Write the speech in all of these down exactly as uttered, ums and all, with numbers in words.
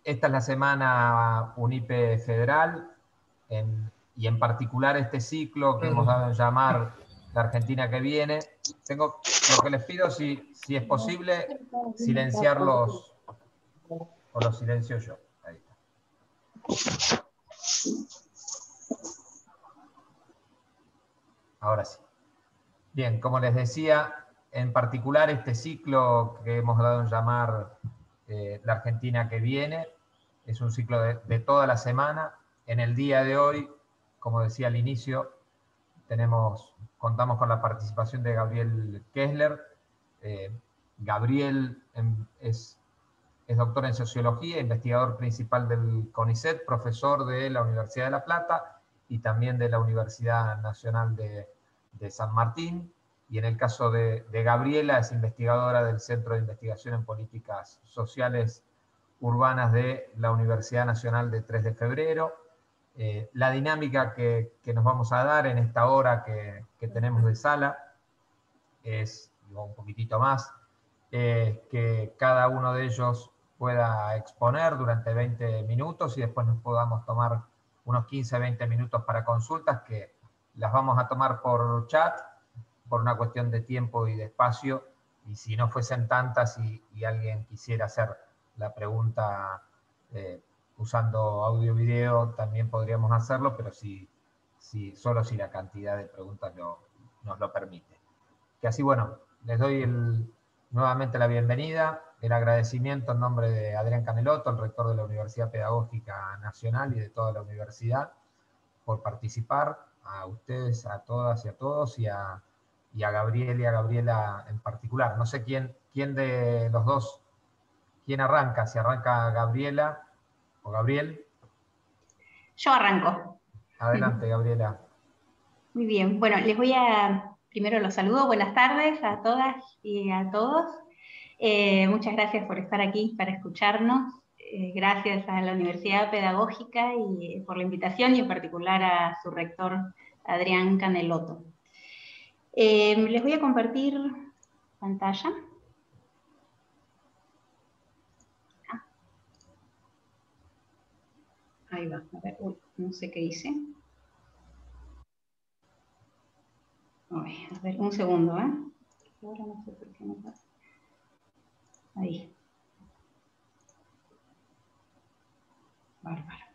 esta es la semana UNIPE Federal, en, y en particular este ciclo que hemos dado en llamar La Argentina que viene. Tengo, lo que les pido, si, si es posible, silenciarlos, o los silencio yo. Ahí está. Ahora sí. Bien, como les decía, en particular este ciclo que hemos dado en llamar eh, La Argentina que viene, es un ciclo de, de toda la semana. En el día de hoy, como decía al inicio, tenemos, contamos con la participación de Gabriel Kessler. Eh, Gabriel en, es, es doctor en Sociología, investigador principal del CONICET, profesor de la Universidad de La Plata y también de la Universidad Nacional de, de San Martín. Y en el caso de, de Gabriela, es investigadora del Centro de Investigación en Políticas Sociales Urbanas de la Universidad Nacional de tres de febrero. Eh, la dinámica que, que nos vamos a dar en esta hora que, que tenemos de sala es, digo, un poquitito más, eh, que cada uno de ellos pueda exponer durante veinte minutos y después nos podamos tomar unos quince a veinte minutos para consultas, que las vamos a tomar por chat, por una cuestión de tiempo y de espacio, y si no fuesen tantas y, y alguien quisiera hacer la pregunta eh, usando audio y video, también podríamos hacerlo, pero si, si, solo si la cantidad de preguntas lo, nos lo permite. Que así, bueno, les doy el, nuevamente la bienvenida, el agradecimiento en nombre de Adrián Canelotto, el rector de la Universidad Pedagógica Nacional y de toda la universidad, por participar, a ustedes, a todas y a todos, y a, y a Gabriel y a Gabriela en particular. No sé quién, quién de los dos, quién arranca, si arranca Gabriela o Gabriel. Yo arranco. Adelante, Gabriela. Muy bien, bueno, les voy a, primero los saludo, buenas tardes a todas y a todos. Eh, muchas gracias por estar aquí para escucharnos. Eh, gracias a la Universidad Pedagógica y eh, por la invitación, y en particular a su rector, Adrián Canelotto. Eh, les voy a compartir pantalla. Ah. Ahí va, a ver, uy, no sé qué hice. Uy, a ver, un segundo, ¿eh? Ahora no sé por qué no pasa. Ahí. Bárbaro.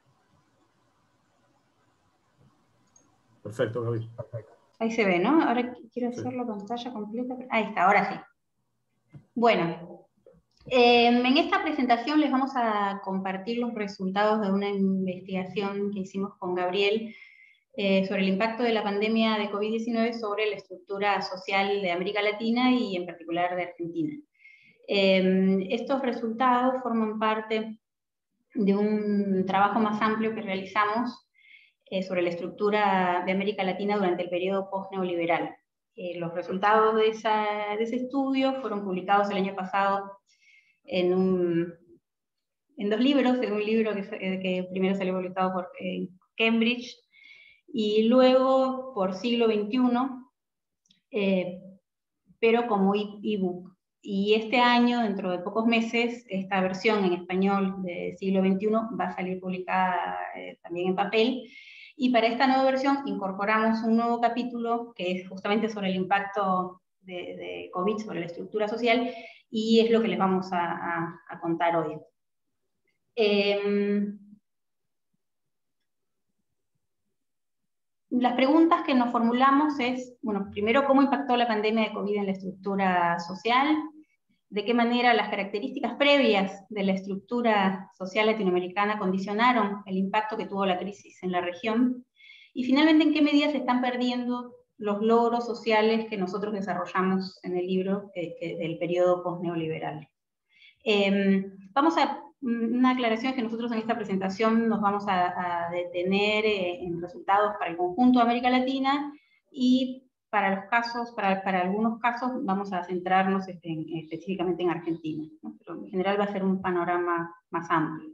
Perfecto, Gaby. Perfecto. Ahí se ve, ¿no? Ahora quiero hacer Sí. la pantalla completa. Ahí está, ahora sí. Bueno, eh, en esta presentación les vamos a compartir los resultados de una investigación que hicimos con Gabriel eh, sobre el impacto de la pandemia de COVID diecinueve sobre la estructura social de América Latina y en particular de Argentina. Eh, estos resultados forman parte de un trabajo más amplio que realizamos Eh, sobre la estructura de América Latina durante el periodo post-neoliberal. Eh, los resultados de, esa, de ese estudio fueron publicados el año pasado en, un, en dos libros, en un libro que, que primero salió publicado por eh, Cambridge y luego por Siglo veintiuno, eh, pero como ebook. Y este año, dentro de pocos meses, esta versión en español de Siglo veintiuno va a salir publicada eh, también en papel. Y para esta nueva versión incorporamos un nuevo capítulo que es justamente sobre el impacto de, de COVID sobre la estructura social, y es lo que les vamos a, a, a contar hoy. Eh, las preguntas que nos formulamos es, bueno, primero, ¿cómo impactó la pandemia de COVID en la estructura social? ¿De qué manera las características previas de la estructura social latinoamericana condicionaron el impacto que tuvo la crisis en la región? Y finalmente, ¿en qué medida se están perdiendo los logros sociales que nosotros desarrollamos en el libro eh, que, del periodo post-neoliberal? Eh, vamos a, una aclaración es que nosotros en esta presentación nos vamos a, a detener eh, en resultados para el conjunto de América Latina, y para los casos, para, para algunos casos vamos a centrarnos en, específicamente en Argentina, ¿no? Pero en general va a ser un panorama más amplio.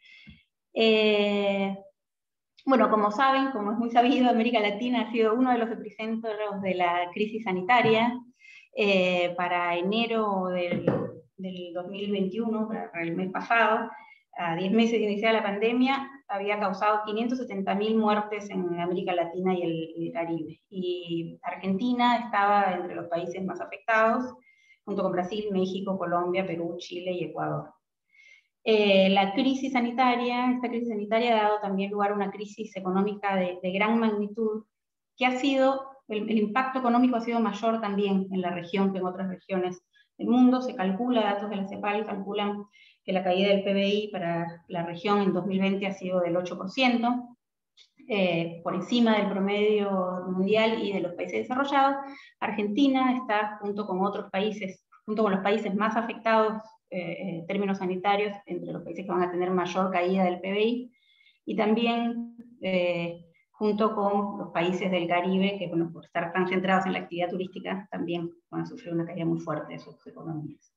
Eh, bueno, como saben, como es muy sabido, América Latina ha sido uno de los epicentros de la crisis sanitaria. Eh, para enero del, del dos mil veintiuno, para el mes pasado, a diez meses de iniciada la pandemia, había causado quinientas setenta mil muertes en América Latina y el, el Caribe. Y Argentina estaba entre los países más afectados, junto con Brasil, México, Colombia, Perú, Chile y Ecuador. Eh, la crisis sanitaria, esta crisis sanitaria ha dado también lugar a una crisis económica de, de gran magnitud, que ha sido, el, el impacto económico ha sido mayor también en la región que en otras regiones del mundo. Se calcula, datos de la CEPAL calculan que la caída del P B I para la región en dos mil veinte ha sido del ocho por ciento, eh, por encima del promedio mundial y de los países desarrollados. Argentina está, junto con otros países, junto con los países más afectados eh, en términos sanitarios, entre los países que van a tener mayor caída del P B I, y también eh, junto con los países del Caribe, que bueno, por estar tan centrados en la actividad turística, también van a sufrir una caída muy fuerte de sus economías.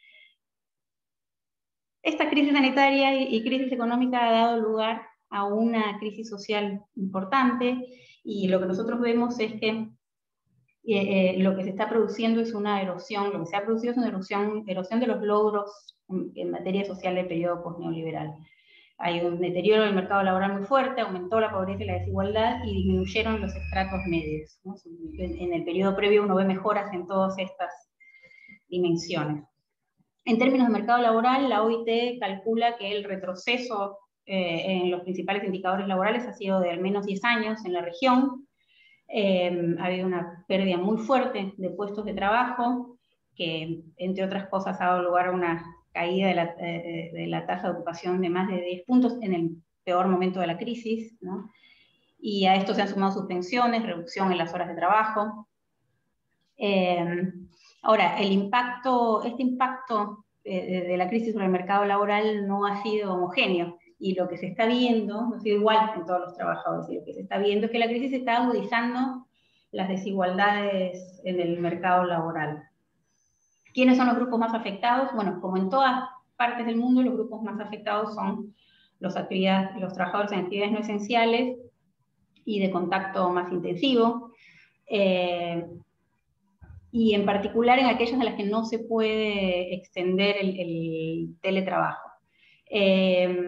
Esta crisis sanitaria y crisis económica ha dado lugar a una crisis social importante, y lo que nosotros vemos es que eh, eh, lo que se está produciendo es una erosión, lo que se ha producido es una erosión, erosión de los logros en, en materia social del periodo postneoliberal. Hay un deterioro del mercado laboral muy fuerte, aumentó la pobreza y la desigualdad y disminuyeron los estratos medios, ¿no? En, en el periodo previo uno ve mejoras en todas estas dimensiones. En términos de mercado laboral, la O I T calcula que el retroceso eh, en los principales indicadores laborales ha sido de al menos diez años en la región. Eh, ha habido una pérdida muy fuerte de puestos de trabajo, que entre otras cosas ha dado lugar a una caída de la, eh, de la tasa de ocupación de más de diez puntos en el peor momento de la crisis, ¿no? Y a esto se han sumado suspensiones, reducción en las horas de trabajo. Eh, ahora, el impacto, este impacto eh, de la crisis sobre el mercado laboral no ha sido homogéneo, y lo que se está viendo no ha sido igual en todos los trabajadores, y lo que se está viendo es que la crisis está agudizando las desigualdades en el mercado laboral. ¿Quiénes son los grupos más afectados? Bueno, como en todas partes del mundo, los grupos más afectados son los, actividades, los trabajadores en actividades no esenciales y de contacto más intensivo, eh, y en particular en aquellas en las que no se puede extender el, el teletrabajo. Eh,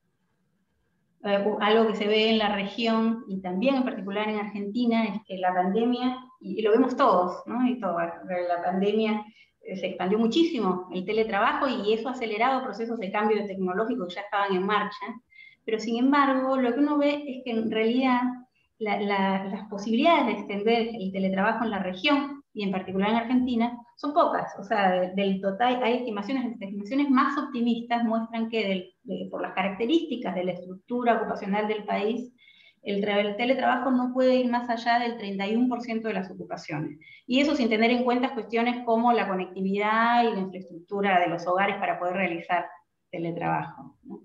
algo que se ve en la región y también en particular en Argentina es que la pandemia, y lo vemos todos, ¿no? Y todo, la pandemia se expandió muchísimo el teletrabajo, y eso ha acelerado procesos de cambio tecnológico que ya estaban en marcha, pero sin embargo lo que uno ve es que en realidad la, la, las posibilidades de extender el teletrabajo en la región, y en particular en Argentina, son pocas. O sea, del total, hay estimaciones, las estimaciones más optimistas muestran que del, de, por las características de la estructura ocupacional del país, el, el teletrabajo no puede ir más allá del treinta y uno por ciento de las ocupaciones. Y eso sin tener en cuenta cuestiones como la conectividad y la infraestructura de los hogares para poder realizar teletrabajo, ¿no?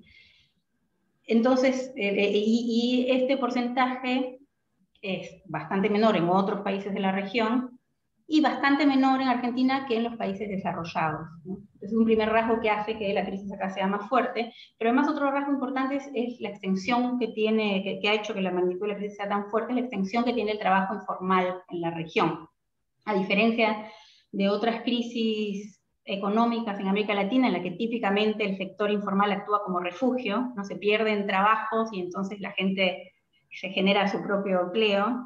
Entonces, eh, y, y este porcentaje es bastante menor en otros países de la región, y bastante menor en Argentina que en los países desarrollados, ¿no? Es un primer rasgo que hace que la crisis acá sea más fuerte, pero además otro rasgo importante es, es la extensión que tiene, que, que ha hecho que la magnitud de la crisis sea tan fuerte, es la extensión que tiene el trabajo informal en la región. A diferencia de otras crisis económicas en América Latina, en la que típicamente el sector informal actúa como refugio, no se pierden trabajos y entonces la gente se genera su propio empleo.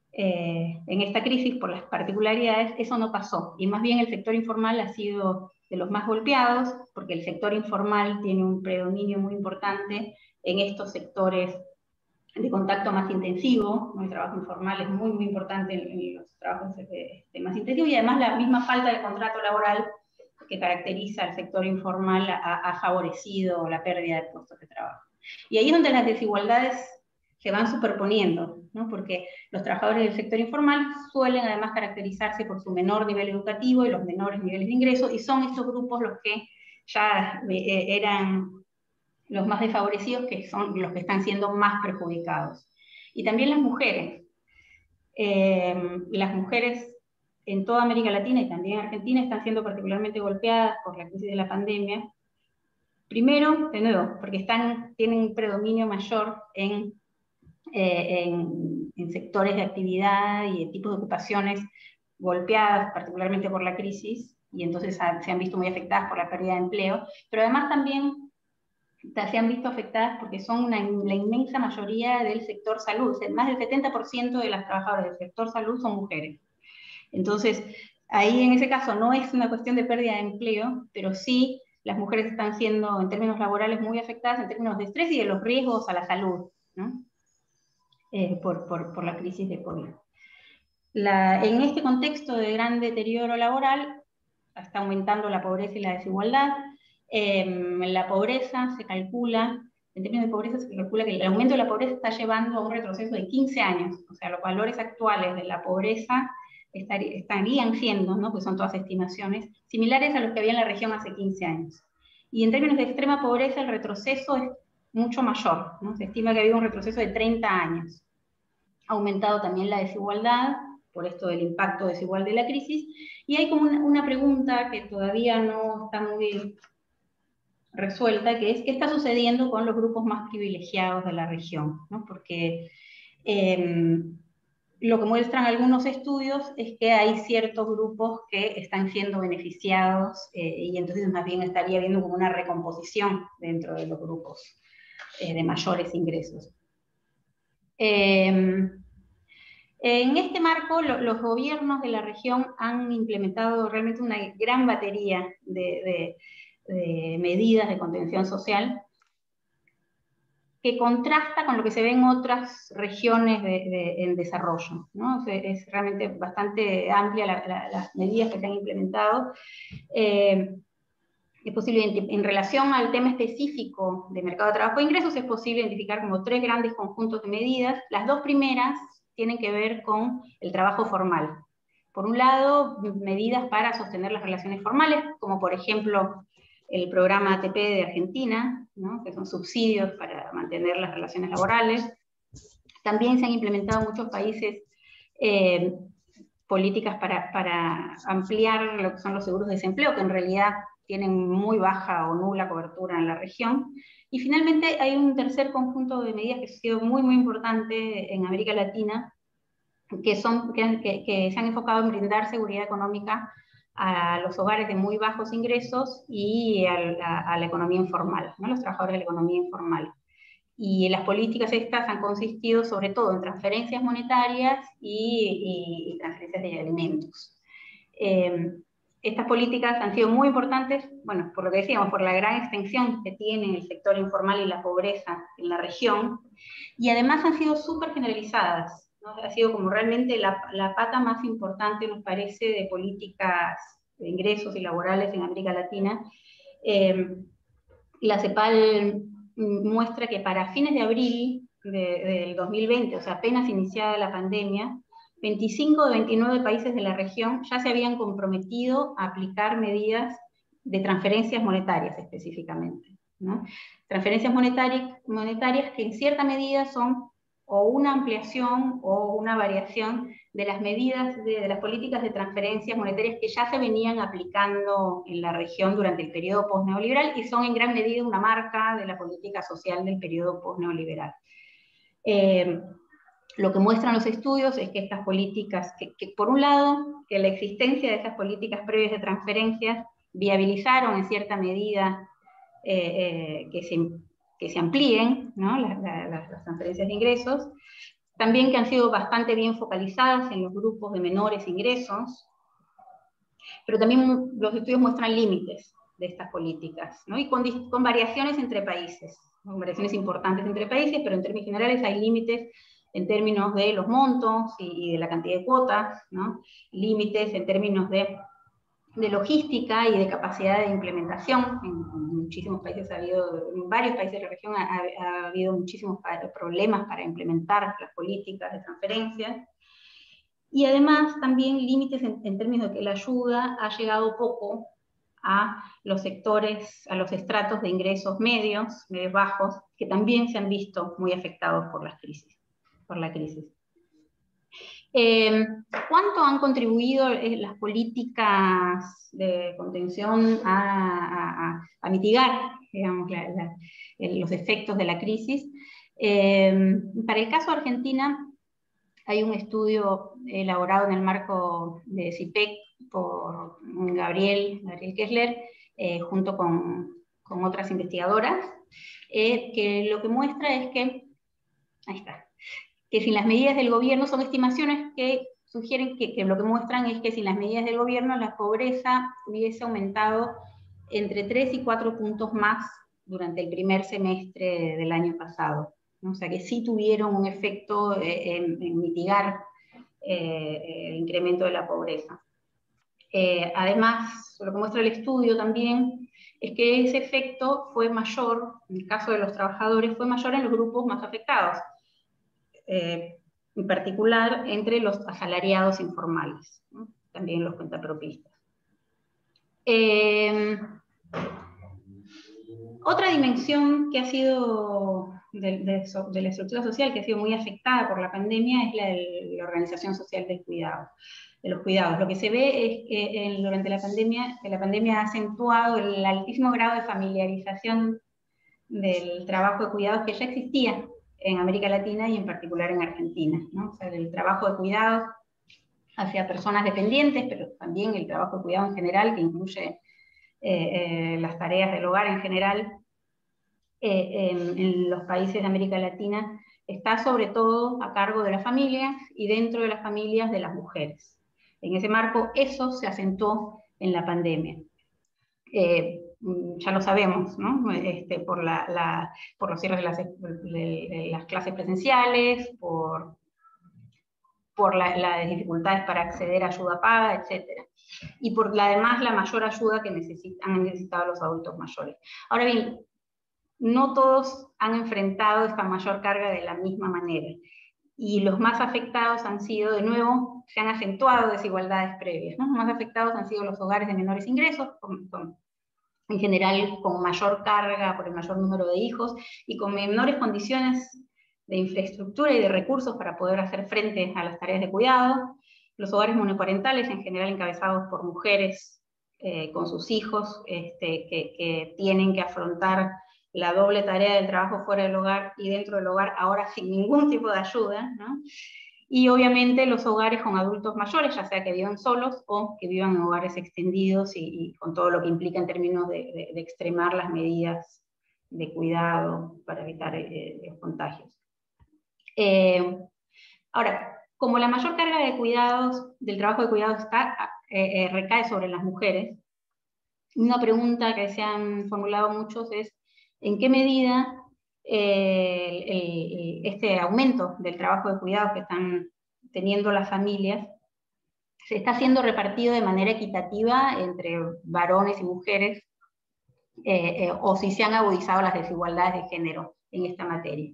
Eh, en esta crisis, por las particularidades, eso no pasó, y más bien el sector informal ha sido de los más golpeados, porque el sector informal tiene un predominio muy importante en estos sectores de contacto más intensivo, ¿no? El trabajo informal es muy, muy importante en, en los trabajos de, de más intensivos, y además la misma falta de contrato laboral que caracteriza al sector informal ha, ha favorecido la pérdida de puestos de trabajo. Y ahí es donde las desigualdades se van superponiendo, ¿no? Porque los trabajadores del sector informal suelen además caracterizarse por su menor nivel educativo y los menores niveles de ingreso, y son estos grupos los que ya eh, eran los más desfavorecidos, que son los que están siendo más perjudicados. Y también las mujeres. Eh, las mujeres en toda América Latina y también en Argentina están siendo particularmente golpeadas por la crisis de la pandemia. Primero, de nuevo, porque están, tienen un predominio mayor en Eh, en, en sectores de actividad y de tipos de ocupaciones golpeadas particularmente por la crisis, y entonces ha, se han visto muy afectadas por la pérdida de empleo, pero además también se han visto afectadas porque son una, la inmensa mayoría del sector salud. O sea, más del setenta por ciento de las trabajadoras del sector salud son mujeres. Entonces, ahí en ese caso no es una cuestión de pérdida de empleo, pero sí las mujeres están siendo, en términos laborales, muy afectadas en términos de estrés y de los riesgos a la salud, ¿no? eh, por, por, por la crisis de COVID. La, en este contexto de gran deterioro laboral, está aumentando la pobreza y la desigualdad. Eh, la pobreza se calcula, en términos de pobreza se calcula que el aumento de la pobreza está llevando a un retroceso de quince años. O sea, los valores actuales de la pobreza estarían siendo, ¿no?, pues son todas estimaciones, similares a los que había en la región hace quince años. Y en términos de extrema pobreza, el retroceso es mucho mayor, ¿no? Se estima que ha habido un retroceso de treinta años. Ha aumentado también la desigualdad, por esto del impacto desigual de la crisis, y hay como una, una pregunta que todavía no está muy resuelta, que es qué está sucediendo con los grupos más privilegiados de la región, ¿no? Porque eh, lo que muestran algunos estudios es que hay ciertos grupos que están siendo beneficiados eh, y entonces más bien estaría habiendo como una recomposición dentro de los grupos eh, de mayores ingresos. Eh, En este marco, lo, los gobiernos de la región han implementado realmente una gran batería de, de, de medidas de contención social que contrasta con lo que se ve en otras regiones de, de, en desarrollo, ¿no? O sea, es realmente bastante amplia la, la, las medidas que se han implementado. Eh, es posible, en relación al tema específico de mercado de trabajo e ingresos, es posible identificar como tres grandes conjuntos de medidas. Las dos primeras tienen que ver con el trabajo formal. Por un lado, medidas para sostener las relaciones formales, como por ejemplo el programa A T P de Argentina, ¿no?, que son subsidios para mantener las relaciones laborales. También se han implementado en muchos países eh, políticas para, para ampliar lo que son los seguros de desempleo, que en realidad tienen muy baja o nula cobertura en la región. Y finalmente hay un tercer conjunto de medidas que ha sido muy, muy importante en América Latina, que, son, que, que, que se han enfocado en brindar seguridad económica a los hogares de muy bajos ingresos y a la, a la economía informal, ¿no?, los trabajadores de la economía informal. Y las políticas estas han consistido sobre todo en transferencias monetarias y, y transferencias de alimentos. Eh, estas políticas han sido muy importantes, bueno, por lo que decíamos, por la gran extensión que tiene el sector informal y la pobreza en la región, y además han sido súper generalizadas, ¿no? Ha sido como realmente la, la pata más importante, nos parece, de políticas de ingresos y laborales en América Latina. Eh, la CEPAL muestra que para fines de abril de, del dos mil veinte, o sea, apenas iniciada la pandemia, veinticinco de veintinueve países de la región ya se habían comprometido a aplicar medidas de transferencias monetarias específicamente, ¿no? Transferencias monetarias, monetarias que en cierta medida son o una ampliación o una variación de las medidas, de, de las políticas de transferencias monetarias que ya se venían aplicando en la región durante el periodo post-neoliberal y son en gran medida una marca de la política social del periodo post-neoliberal. Eh, Lo que muestran los estudios es que estas políticas, que, que por un lado, que la existencia de esas políticas previas de transferencias viabilizaron en cierta medida eh, eh, que, se, que se amplíen, ¿no?, las, las, las transferencias de ingresos, también que han sido bastante bien focalizadas en los grupos de menores ingresos, pero también los estudios muestran límites de estas políticas, ¿no?, y con, con variaciones entre países, ¿no?, variaciones importantes entre países, pero en términos generales hay límites en términos de los montos y, y de la cantidad de cuotas, ¿no?, límites en términos de, de logística y de capacidad de implementación. En, en muchísimos países ha habido, en varios países de la región ha, ha habido muchísimos problemas para implementar las políticas de transferencias. Y además también límites en, en términos de que la ayuda ha llegado poco a los sectores, a los estratos de ingresos medios, medios bajos, que también se han visto muy afectados por las crisis. por la crisis. Eh, ¿Cuánto han contribuido eh, las políticas de contención a, a, a mitigar, digamos, la, la, los efectos de la crisis? Eh, para el caso de Argentina, hay un estudio elaborado en el marco de CIPEC por Gabriel, Gabriel Kessler, eh, junto con con otras investigadoras, eh, que lo que muestra es que, ahí está, que sin las medidas del gobierno, son estimaciones que sugieren que, que lo que muestran es que sin las medidas del gobierno la pobreza hubiese aumentado entre tres y cuatro puntos más durante el primer semestre del año pasado, ¿no? O sea que sí tuvieron un efecto eh, en, en mitigar eh, el incremento de la pobreza. Eh, además, lo que muestra el estudio también es que ese efecto fue mayor, en el caso de los trabajadores, fue mayor en los grupos más afectados, eh, en particular entre los asalariados informales, ¿no? También los cuentapropistas. Eh, otra dimensión que ha sido de, de, de la estructura social que ha sido muy afectada por la pandemia es la de la organización social del cuidado, de los cuidados. Lo que se ve es que en, durante la pandemia, que la pandemia ha acentuado el altísimo grado de familiarización del trabajo de cuidados que ya existía en América Latina y en particular en Argentina, ¿no? O sea, el trabajo de cuidados hacia personas dependientes, pero también el trabajo de cuidado en general, que incluye eh, eh, las tareas del hogar en general, eh, en, en los países de América Latina, está sobre todo a cargo de las familias y dentro de las familias de las mujeres. En ese marco, eso se acentuó en la pandemia. Eh, ya lo sabemos, ¿no? Este, por, la, la, por los cierres de las, de las clases presenciales, por, por la, las dificultades para acceder a ayuda paga, etcétera. Y por la, además la mayor ayuda que necesitan, han necesitado los adultos mayores. Ahora bien, no todos han enfrentado esta mayor carga de la misma manera. Y los más afectados han sido, de nuevo, se han acentuado desigualdades previas, ¿no? Los más afectados han sido los hogares de menores ingresos, con, con, en general con mayor carga por el mayor número de hijos y con menores condiciones de infraestructura y de recursos para poder hacer frente a las tareas de cuidado. Los hogares monoparentales, en general encabezados por mujeres eh, con sus hijos, este, que, que tienen que afrontar la doble tarea del trabajo fuera del hogar y dentro del hogar, ahora sin ningún tipo de ayuda, ¿no? Y obviamente los hogares con adultos mayores, ya sea que vivan solos o que vivan en hogares extendidos y, y con todo lo que implica en términos de, de, de extremar las medidas de cuidado para evitar eh, los contagios. Eh, ahora, como la mayor carga de cuidados, del trabajo de cuidados está, eh, eh, recae sobre las mujeres, una pregunta que se han formulado muchos es ¿en qué medida eh, el, el, este aumento del trabajo de cuidados que están teniendo las familias se está siendo repartido de manera equitativa entre varones y mujeres, eh, eh, o si se han agudizado las desigualdades de género en esta materia?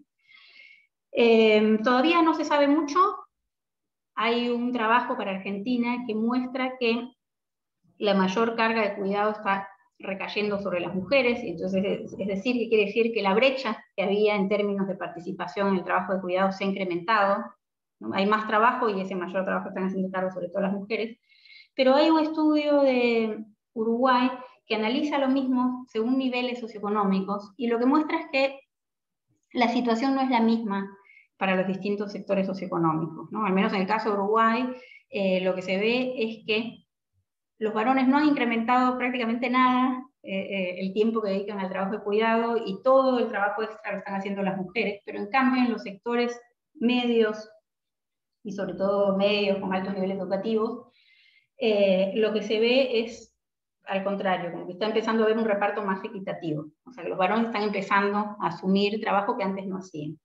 Eh, todavía no se sabe mucho. Hay un trabajo para Argentina que muestra que la mayor carga de cuidado está recayendo sobre las mujeres, entonces es decir, que quiere decir que la brecha que había en términos de participación en el trabajo de cuidado se ha incrementado, ¿no? Hay más trabajo y ese mayor trabajo están haciendo cargo sobre todo las mujeres, pero hay un estudio de Uruguay que analiza lo mismo según niveles socioeconómicos y lo que muestra es que la situación no es la misma para los distintos sectores socioeconómicos, ¿no? Al menos en el caso de Uruguay, eh, lo que se ve es que los varones no han incrementado prácticamente nada eh, eh, el tiempo que dedican al trabajo de cuidado y todo el trabajo extra lo están haciendo las mujeres, pero en cambio en los sectores medios y sobre todo medios con altos niveles educativos, eh, lo que se ve es al contrario, como que está empezando a haber un reparto más equitativo. O sea, que los varones están empezando a asumir trabajo que antes no hacían.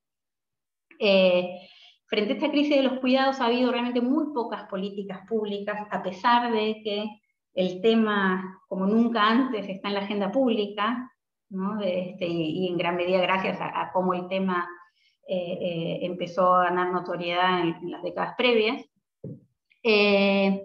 Eh, frente a esta crisis de los cuidados ha habido realmente muy pocas políticas públicas, a pesar de que el tema, como nunca antes, está en la agenda pública, ¿no? Este, y, y en gran medida gracias a, a cómo el tema eh, eh, empezó a ganar notoriedad en, en las décadas previas. Eh,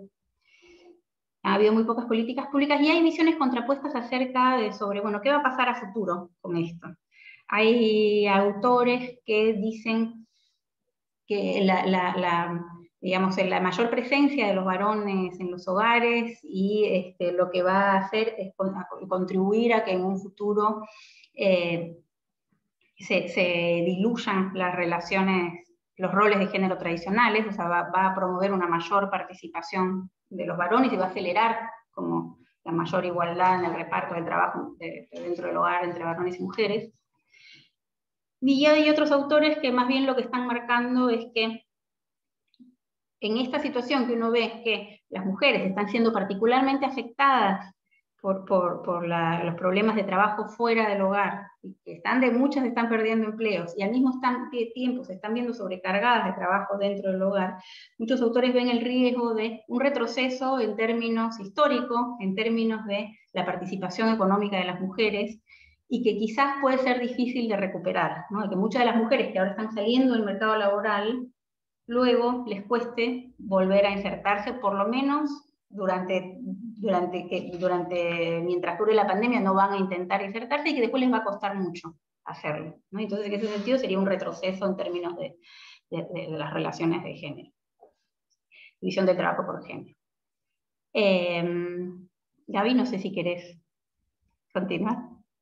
ha habido muy pocas políticas públicas y hay visiones contrapuestas acerca de sobre, bueno, ¿qué va a pasar a futuro con esto? Hay autores que dicen que la, la, la, digamos, la mayor presencia de los varones en los hogares y este, lo que va a hacer es contribuir a que en un futuro eh, se, se diluyan las relaciones, los roles de género tradicionales, o sea, va, va a promover una mayor participación de los varones y va a acelerar como la mayor igualdad en el reparto del trabajo de, de dentro del hogar entre varones y mujeres. Y ya hay otros autores que más bien lo que están marcando es que en esta situación que uno ve que las mujeres están siendo particularmente afectadas por, por, por la, los problemas de trabajo fuera del hogar, y que están de, muchas están perdiendo empleos, y al mismo tiempo se están viendo sobrecargadas de trabajo dentro del hogar, muchos autores ven el riesgo de un retroceso en términos históricos, en términos de la participación económica de las mujeres, y que quizás puede ser difícil de recuperar, ¿no? Y que muchas de las mujeres que ahora están saliendo del mercado laboral luego les cueste volver a insertarse, por lo menos durante, durante, que, durante mientras dure la pandemia no van a intentar insertarse, y que después les va a costar mucho hacerlo, ¿no? Entonces, en ese sentido sería un retroceso en términos de, de, de las relaciones de género, división del trabajo por género. Eh, Gaby, no sé si querés continuar.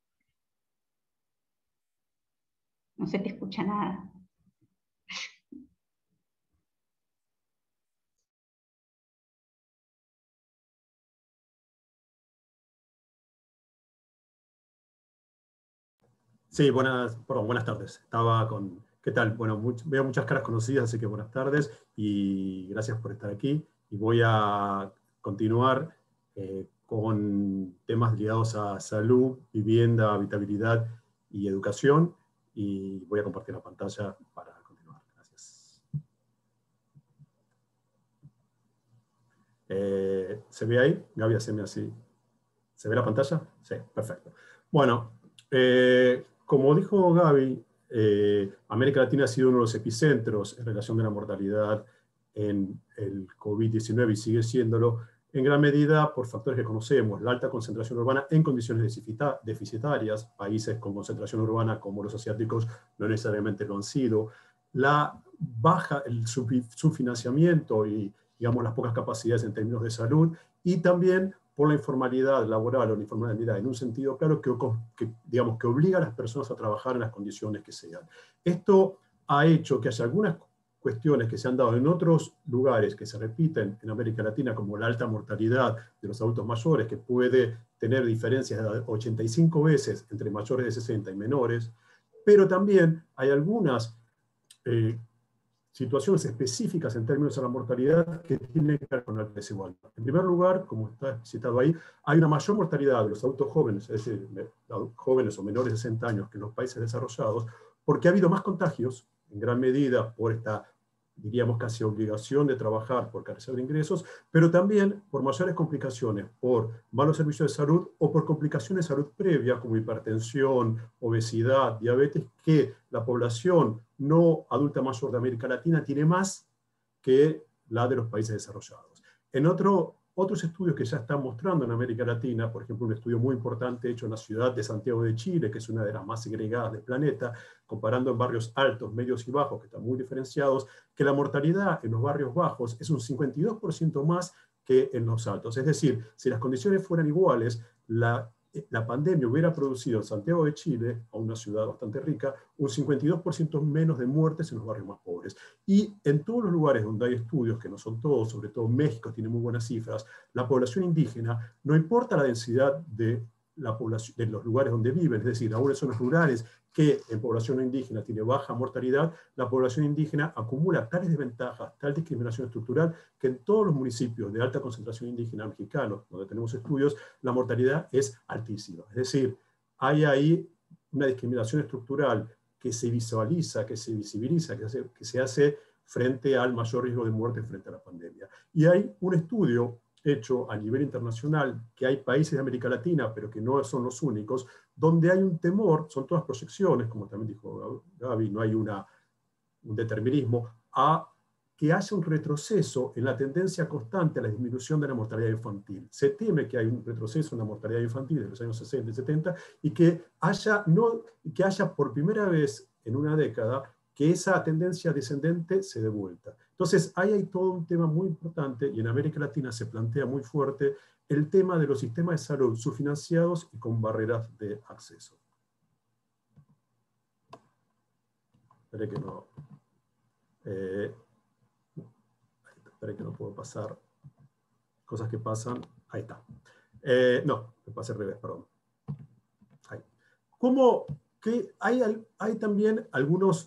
No se te escucha nada. Sí, buenas, perdón, buenas tardes. Estaba con, ¿qué tal? Bueno, much, veo muchas caras conocidas, así que buenas tardes y gracias por estar aquí. Y voy a continuar eh, con temas ligados a salud, vivienda, habitabilidad y educación. Y voy a compartir la pantalla para continuar. Gracias. Eh, ¿Se ve ahí? Gaby, haceme así. ¿Se ve la pantalla? Sí, perfecto. Bueno, eh, como dijo Gaby, eh, América Latina ha sido uno de los epicentros en relación a la mortalidad en el COVID diecinueve y sigue siéndolo en gran medida por factores que conocemos, la alta concentración urbana en condiciones deficitarias, países con concentración urbana como los asiáticos no necesariamente lo han sido, la baja, el subfinanciamiento y digamos las pocas capacidades en términos de salud, y también por la informalidad laboral o la informalidad en un sentido claro que, que, digamos, que obliga a las personas a trabajar en las condiciones que sean. Esto ha hecho que haya algunas cuestiones que se han dado en otros lugares que se repiten en América Latina, como la alta mortalidad de los adultos mayores, que puede tener diferencias de ochenta y cinco veces entre mayores de sesenta y menores, pero también hay algunas eh, situaciones específicas en términos de la mortalidad que tienen que ver con la desigualdad. En primer lugar, como está citado ahí, hay una mayor mortalidad de los adultos jóvenes, es decir, jóvenes o menores de sesenta años que en los países desarrollados, porque ha habido más contagios, en gran medida por esta, diríamos casi obligación de trabajar por carecer de ingresos, pero también por mayores complicaciones, por malos servicios de salud o por complicaciones de salud previa como hipertensión, obesidad, diabetes, que la población no adulta mayor de América Latina tiene más que la de los países desarrollados. En otro, otros estudios que ya están mostrando en América Latina, por ejemplo, un estudio muy importante hecho en la ciudad de Santiago de Chile, que es una de las más segregadas del planeta, comparando en barrios altos, medios y bajos, que están muy diferenciados, que la mortalidad en los barrios bajos es un cincuenta y dos por ciento más que en los altos. Es decir, si las condiciones fueran iguales, la la pandemia hubiera producido en Santiago de Chile, a una ciudad bastante rica, un cincuenta y dos por ciento menos de muertes en los barrios más pobres. Y en todos los lugares donde hay estudios, que no son todos, sobre todo México tiene muy buenas cifras, la población indígena, no importa la densidad de, la población, de los lugares donde viven, es decir, aún en zonas rurales que en población indígena tiene baja mortalidad, la población indígena acumula tales desventajas, tal discriminación estructural, que en todos los municipios de alta concentración indígena mexicanos, donde tenemos estudios, la mortalidad es altísima. Es decir, hay ahí una discriminación estructural que se visualiza, que se visibiliza, que se, que se hace frente al mayor riesgo de muerte frente a la pandemia. Y hay un estudio hecho a nivel internacional, que hay países de América Latina, pero que no son los únicos, donde hay un temor, son todas proyecciones, como también dijo Gaby, no hay una, un determinismo, a que haya un retroceso en la tendencia constante a la disminución de la mortalidad infantil. Se teme que hay un retroceso en la mortalidad infantil de los años sesenta y setenta, y que haya, no, que haya por primera vez en una década que esa tendencia descendente se dé vuelta. Entonces, ahí hay todo un tema muy importante, y en América Latina se plantea muy fuerte el tema de los sistemas de salud subfinanciados y con barreras de acceso. Espera que no... Eh, espera que no puedo pasar. Cosas que pasan. Ahí está. Eh, no, me pasé al revés, perdón. Ahí. ¿Cómo, que hay, hay también algunos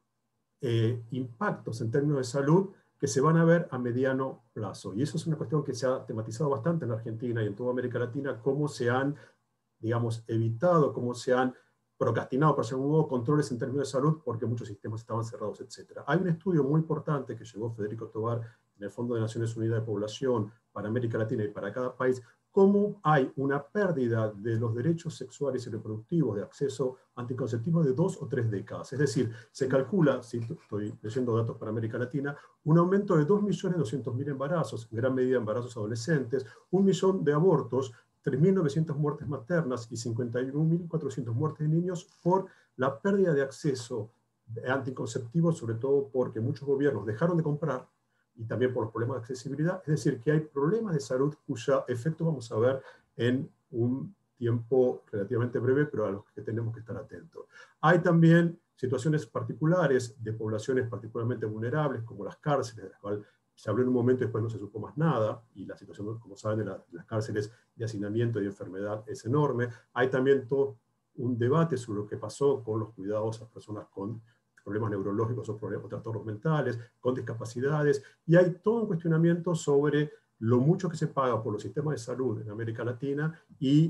eh, impactos en términos de salud que se van a ver a mediano plazo? Y eso es una cuestión que se ha tematizado bastante en Argentina y en toda América Latina, cómo se han, digamos, evitado, cómo se han procrastinado, por decirlo de algún modo, controles en términos de salud porque muchos sistemas estaban cerrados, etcétera. Hay un estudio muy importante que llevó Federico Tovar en el Fondo de Naciones Unidas de Población para América Latina y para cada país, cómo hay una pérdida de los derechos sexuales y reproductivos de acceso anticonceptivo de dos o tres décadas. Es decir, se calcula, si estoy leyendo datos para América Latina, un aumento de dos millones doscientos mil embarazos, en gran medida embarazos adolescentes, un millón de abortos, tres mil novecientas muertes maternas y cincuenta y un mil cuatrocientas muertes de niños por la pérdida de acceso anticonceptivo, sobre todo porque muchos gobiernos dejaron de comprar y también por los problemas de accesibilidad. Es decir, que hay problemas de salud cuyo efecto vamos a ver en un tiempo relativamente breve, pero a los que tenemos que estar atentos. Hay también situaciones particulares de poblaciones particularmente vulnerables, como las cárceles, de las cuales se habló en un momento y después no se supo más nada, y la situación, como saben, de, la, de las cárceles de hacinamiento y enfermedad es enorme. Hay también todo un debate sobre lo que pasó con los cuidados a personas con problemas neurológicos o, problemas, o trastornos mentales, con discapacidades, y hay todo un cuestionamiento sobre lo mucho que se paga por los sistemas de salud en América Latina y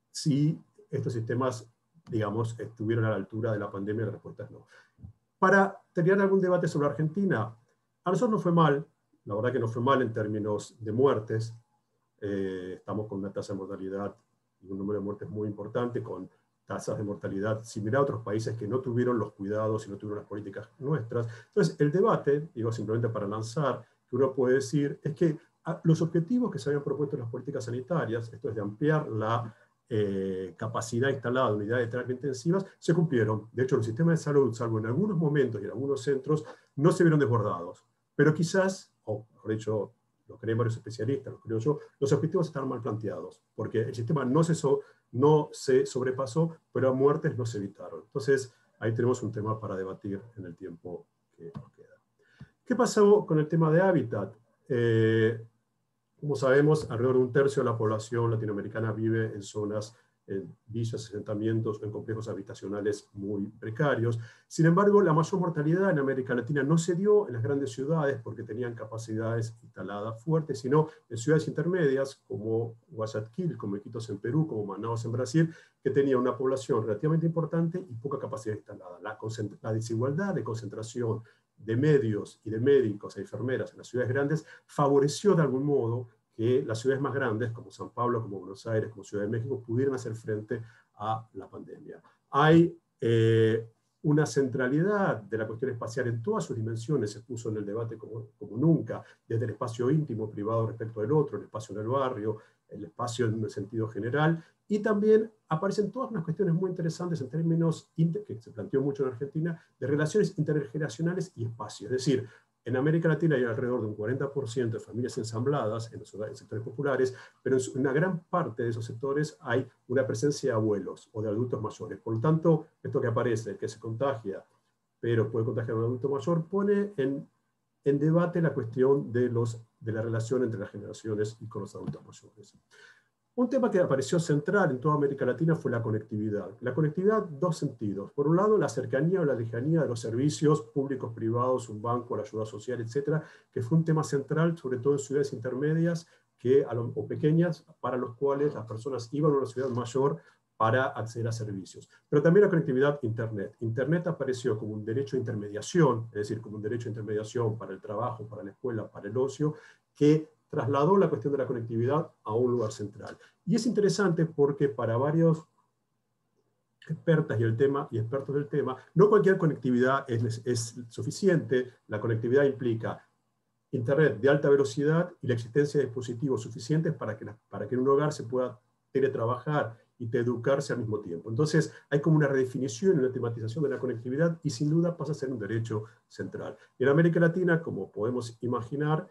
si estos sistemas, digamos, estuvieron a la altura de la pandemia. La respuesta es no. Para tener algún debate sobre Argentina, a nosotros no fue mal, la verdad que no fue mal en términos de muertes. Eh, estamos con una tasa de mortalidad y un número de muertes muy importante, con tasas de mortalidad similar a otros países que no tuvieron los cuidados y no tuvieron las políticas nuestras. Entonces, el debate, digo simplemente para lanzar, que uno puede decir, es que los objetivos que se habían propuesto en las políticas sanitarias, esto es de ampliar la eh, capacidad instalada de unidades de terapia intensivas, se cumplieron. De hecho, los sistemas de salud, salvo en algunos momentos y en algunos centros, no se vieron desbordados. Pero quizás, o mejor dicho, lo creen varios especialistas, lo creo yo, los objetivos estaban mal planteados, porque el sistema no se, so, no se sobrepasó, pero muertes no se evitaron. Entonces, ahí tenemos un tema para debatir en el tiempo que nos queda. ¿Qué pasó con el tema de hábitat? Eh, como sabemos, alrededor de un tercio de la población latinoamericana vive en zonas, en villas, asentamientos, en complejos habitacionales muy precarios. Sin embargo, la mayor mortalidad en América Latina no se dio en las grandes ciudades porque tenían capacidades instaladas fuertes, sino en ciudades intermedias como Guayaquil, como Iquitos en Perú, como Manaus en Brasil, que tenía una población relativamente importante y poca capacidad instalada. La, la desigualdad de concentración de medios y de médicos e enfermeras en las ciudades grandes favoreció de algún modo que las ciudades más grandes, como San Pablo, como Buenos Aires, como Ciudad de México, pudieran hacer frente a la pandemia. Hay eh, una centralidad de la cuestión espacial en todas sus dimensiones, se puso en el debate como, como nunca, desde el espacio íntimo, privado respecto del otro, el espacio en el barrio, el espacio en un sentido general, y también aparecen todas unas cuestiones muy interesantes en términos, que se planteó mucho en Argentina, de relaciones intergeneracionales y espacio. Es decir, en América Latina hay alrededor de un cuarenta por ciento de familias ensambladas en los en sectores populares, pero en una gran parte de esos sectores hay una presencia de abuelos o de adultos mayores. Por lo tanto, esto que aparece, que se contagia, pero puede contagiar a un adulto mayor, pone en, en debate la cuestión de, los, de la relación entre las generaciones y con los adultos mayores. Un tema que apareció central en toda América Latina fue la conectividad. La conectividad, dos sentidos. Por un lado, la cercanía o la lejanía de los servicios públicos, privados, un banco, la ayuda social, etcétera, que fue un tema central, sobre todo en ciudades intermedias que, o pequeñas, para los cuales las personas iban a una ciudad mayor para acceder a servicios. Pero también la conectividad Internet. Internet apareció como un derecho de intermediación, es decir, como un derecho de intermediación para el trabajo, para la escuela, para el ocio, que trasladó la cuestión de la conectividad a un lugar central. Y es interesante porque para varios expertas y, el tema, y expertos del tema, no cualquier conectividad es, es suficiente. La conectividad implica Internet de alta velocidad y la existencia de dispositivos suficientes para que, para que en un hogar se pueda teletrabajar y educarse al mismo tiempo. Entonces hay como una redefinición y una tematización de la conectividad y sin duda pasa a ser un derecho central. En América Latina, como podemos imaginar,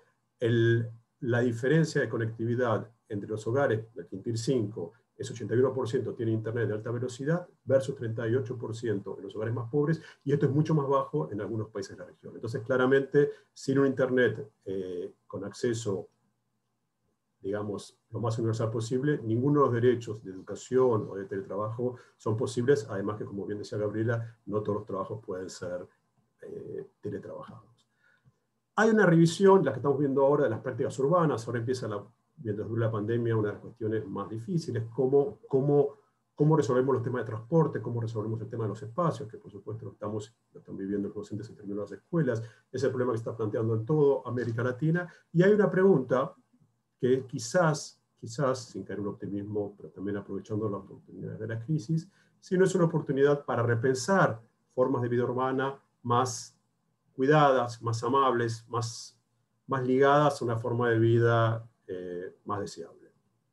el la diferencia de conectividad entre los hogares del Quintil cinco es ochenta y uno por ciento tiene internet de alta velocidad versus treinta y ocho por ciento en los hogares más pobres, y esto es mucho más bajo en algunos países de la región. Entonces, claramente, sin un internet eh, con acceso digamos, lo más universal posible, ninguno de los derechos de educación o de teletrabajo son posibles, además que, como bien decía Gabriela, no todos los trabajos pueden ser eh, teletrabajados. Hay una revisión, la que estamos viendo ahora, de las prácticas urbanas. Ahora empieza, la, mientras dura la pandemia, una de las cuestiones más difíciles, cómo, cómo, cómo resolvemos los temas de transporte, cómo resolvemos el tema de los espacios, que por supuesto lo, estamos, lo están viviendo los docentes en términos de las escuelas. Es el problema que está planteando en todo América Latina. Y hay una pregunta que quizás, quizás, sin caer en un optimismo, pero también aprovechando las oportunidades de la crisis, si no es una oportunidad para repensar formas de vida urbana más cuidadas, más amables, más, más ligadas a una forma de vida eh, más deseable.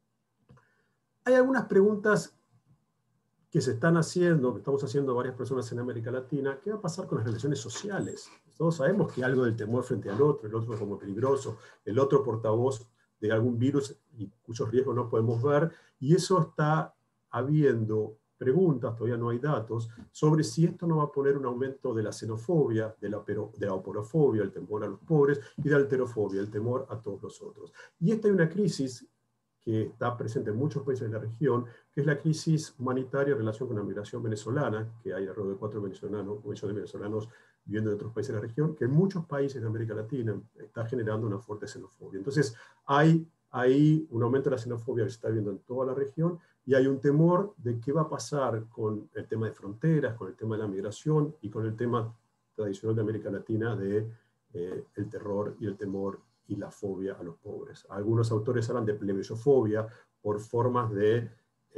Hay algunas preguntas que se están haciendo, que estamos haciendo varias personas en América Latina. ¿Qué va a pasar con las relaciones sociales? Todos sabemos que algo del temor frente al otro, el otro como peligroso, el otro portavoz de algún virus y cuyos riesgos no podemos ver, y eso está habiendo preguntas, todavía no hay datos, sobre si esto no va a poner un aumento de la xenofobia, de la, de la oporofobia, el temor a los pobres, y de la alterofobia, el temor a todos los otros. Y esta es una crisis que está presente en muchos países de la región, que es la crisis humanitaria en relación con la migración venezolana, que hay alrededor de cuatro venezolanos, millones de venezolanos viviendo en otros países de la región, que en muchos países de América Latina está generando una fuerte xenofobia. Entonces, hay ahí un aumento de la xenofobia que se está viendo en toda la región, y hay un temor de qué va a pasar con el tema de fronteras, con el tema de la migración, y con el tema tradicional de América Latina de eh, el terror y el temor y la fobia a los pobres. Algunos autores hablan de plebeyofobia por formas de,